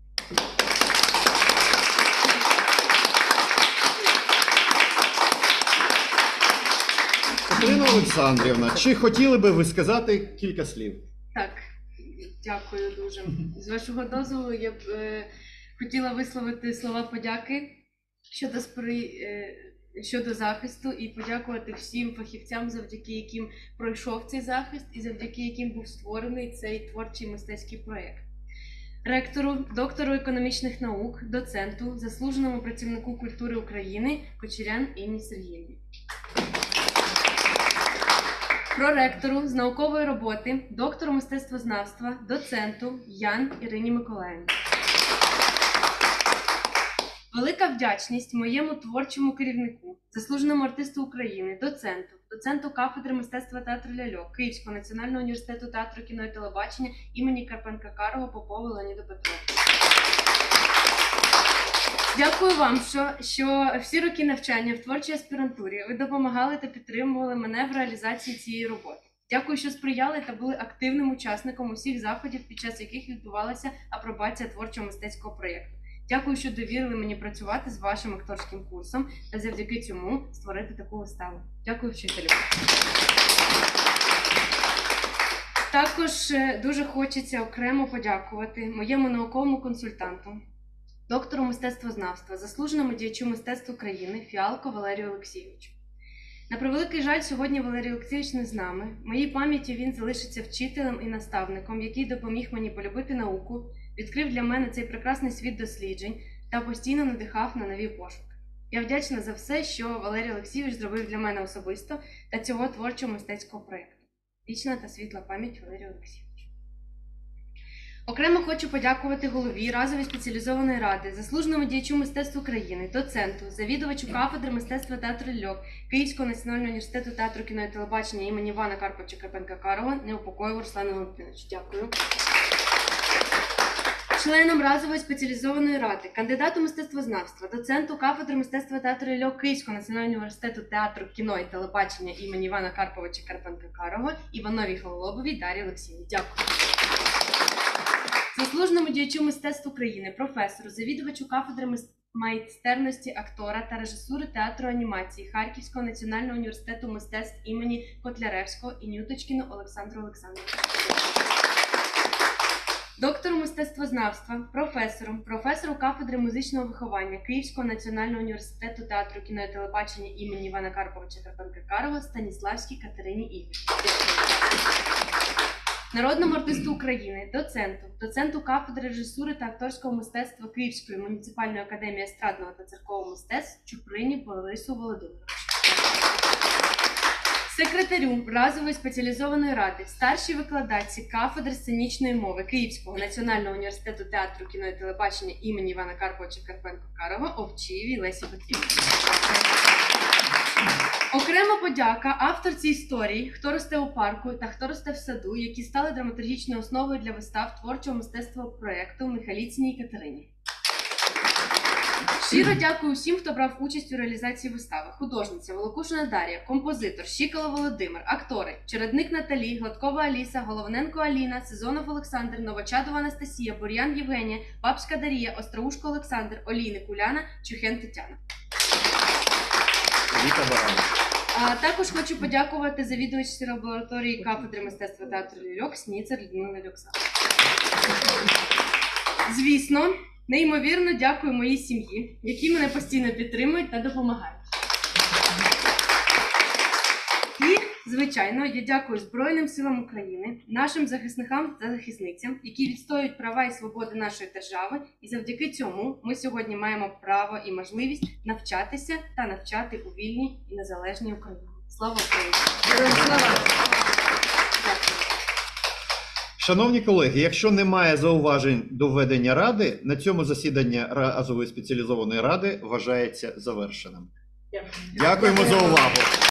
Катерина Олександрівна, чи хотіли би ви сказати кілька слів? Так, дякую дуже. З вашого дозволу я б е, хотіла висловити слова подяки щодо, спри... е, щодо захисту і подякувати всім фахівцям, завдяки яким пройшов цей захист і завдяки яким був створений цей творчий мистецький проєкт. Ректору, доктору економічних наук, доценту, заслуженому працівнику культури України Кочерян Інні Сергіївні. Проректору з наукової роботи, доктору мистецтвознавства, доценту Ян Ірині Миколаївні. Велика вдячність моєму творчому керівнику, заслуженому артисту України, доценту, доценту кафедри мистецтва театру ляльок Київського національного університету театру, кіно і телебачення імені Карпенка-Карого Попову Леоніду Петровичу. Дякую вам, що, що всі роки навчання в творчій аспірантурі ви допомагали та підтримували мене в реалізації цієї роботи. Дякую, що сприяли та були активним учасником усіх заходів, під час яких відбувалася апробація творчого мистецького проєкту. Дякую, що довірили мені працювати з вашим акторським курсом та завдяки цьому створити таку виставу. Дякую, вчителю. Також дуже хочеться окремо подякувати моєму науковому консультанту, доктору мистецтвознавства, заслуженому діячу мистецтв України Фіалко Валерію Олексійовичу. На превеликий жаль, сьогодні Валерій Олексійович не з нами. В моїй пам'яті він залишиться вчителем і наставником, який допоміг мені полюбити науку, відкрив для мене цей прекрасний світ досліджень та постійно надихав на нові пошуки. Я вдячна за все, що Валерій Олексійович зробив для мене особисто та цього творчого мистецького проєкту. Вічна та світла пам'ять Валерію Олексійовичу. Окремо хочу подякувати голові разової спеціалізованої ради, заслуженому діячу мистецтв України, доценту, завідувачу кафедри мистецтва театру ляльок Київського національного університету театру, кіно і телебачення імені Івана Карповича Карпенка-Карого Неупокоєву Руслану Валентиновичу. Дякую. Членом разової спеціалізованої ради, кандидату мистецтвознавства, доценту кафедри мистецтва театру ляльок Київського національного університету театру, кіно і телебачення імені Івана Карповича Карпенка-Карого Івановій Гололобовій Дар'ї Олексіївні. Дякую. Заслуженому діячу мистецтв України, професору, завідувачу кафедри майстерності актора та режисури театру анімації Харківського національного університету мистецтв імені Котляревського і Нюточкіну Олександру Олександровичу. Доктору мистецтвознавства, професору, професору кафедри музичного виховання Київського національного університету театру, кіно і телебачення імені Івана Карповича Карпенка-Карого Станіславській Катерині Ігорівні. Народному артисту України, доценту, доценту кафедри режисури та акторського мистецтва Київської муніципальної академії естрадного та циркового мистецтв Чуприні Борису Володимировичу. Секретарю разової спеціалізованої ради, старшій викладачці кафедри сценічної мови Київського національного університету театру, кіно і телебачення імені Івана Карповича Карпенка-Карого Овчиєвій Лесі Петрівні. Окрема подяка авторці історії «Хто росте у парку» та «Хто росте в саду», які стали драматургічною основою для вистав творчого мистецтва проєкту Михаліціній Катерині. Щиро дякую всім, хто брав участь у реалізації вистави. Художниця Волокушина Дар'я, композитор Щікало Володимир, актори Чередник Наталі, Гладкова Аліса, Головненко Аліна, Сезонов Олександр, Новочадова Анастасія, Бур'ян Євгенія, Бабська Дарія, Остроушко Олександр, Олійник Уляна, Чухен Тетяна. Віта Баранова. А також хочу подякувати завідувачці лабораторії кафедри мистецтва театру ляльок Сніцер Людмилі Олександрівні. Звісно, неймовірно дякую моїй сім'ї, які мене постійно підтримують та допомагають. І, звичайно, я дякую Збройним силам України, нашим захисникам та захисницям, які відстоюють права і свободи нашої держави, і завдяки цьому ми сьогодні маємо право і можливість навчатися та навчати у вільній і незалежній Україні. Слава Україні! Слава! Шановні колеги, якщо немає зауважень до ведення ради, на цьому засідання разової спеціалізованої ради вважається завершеним. Дякуємо за увагу.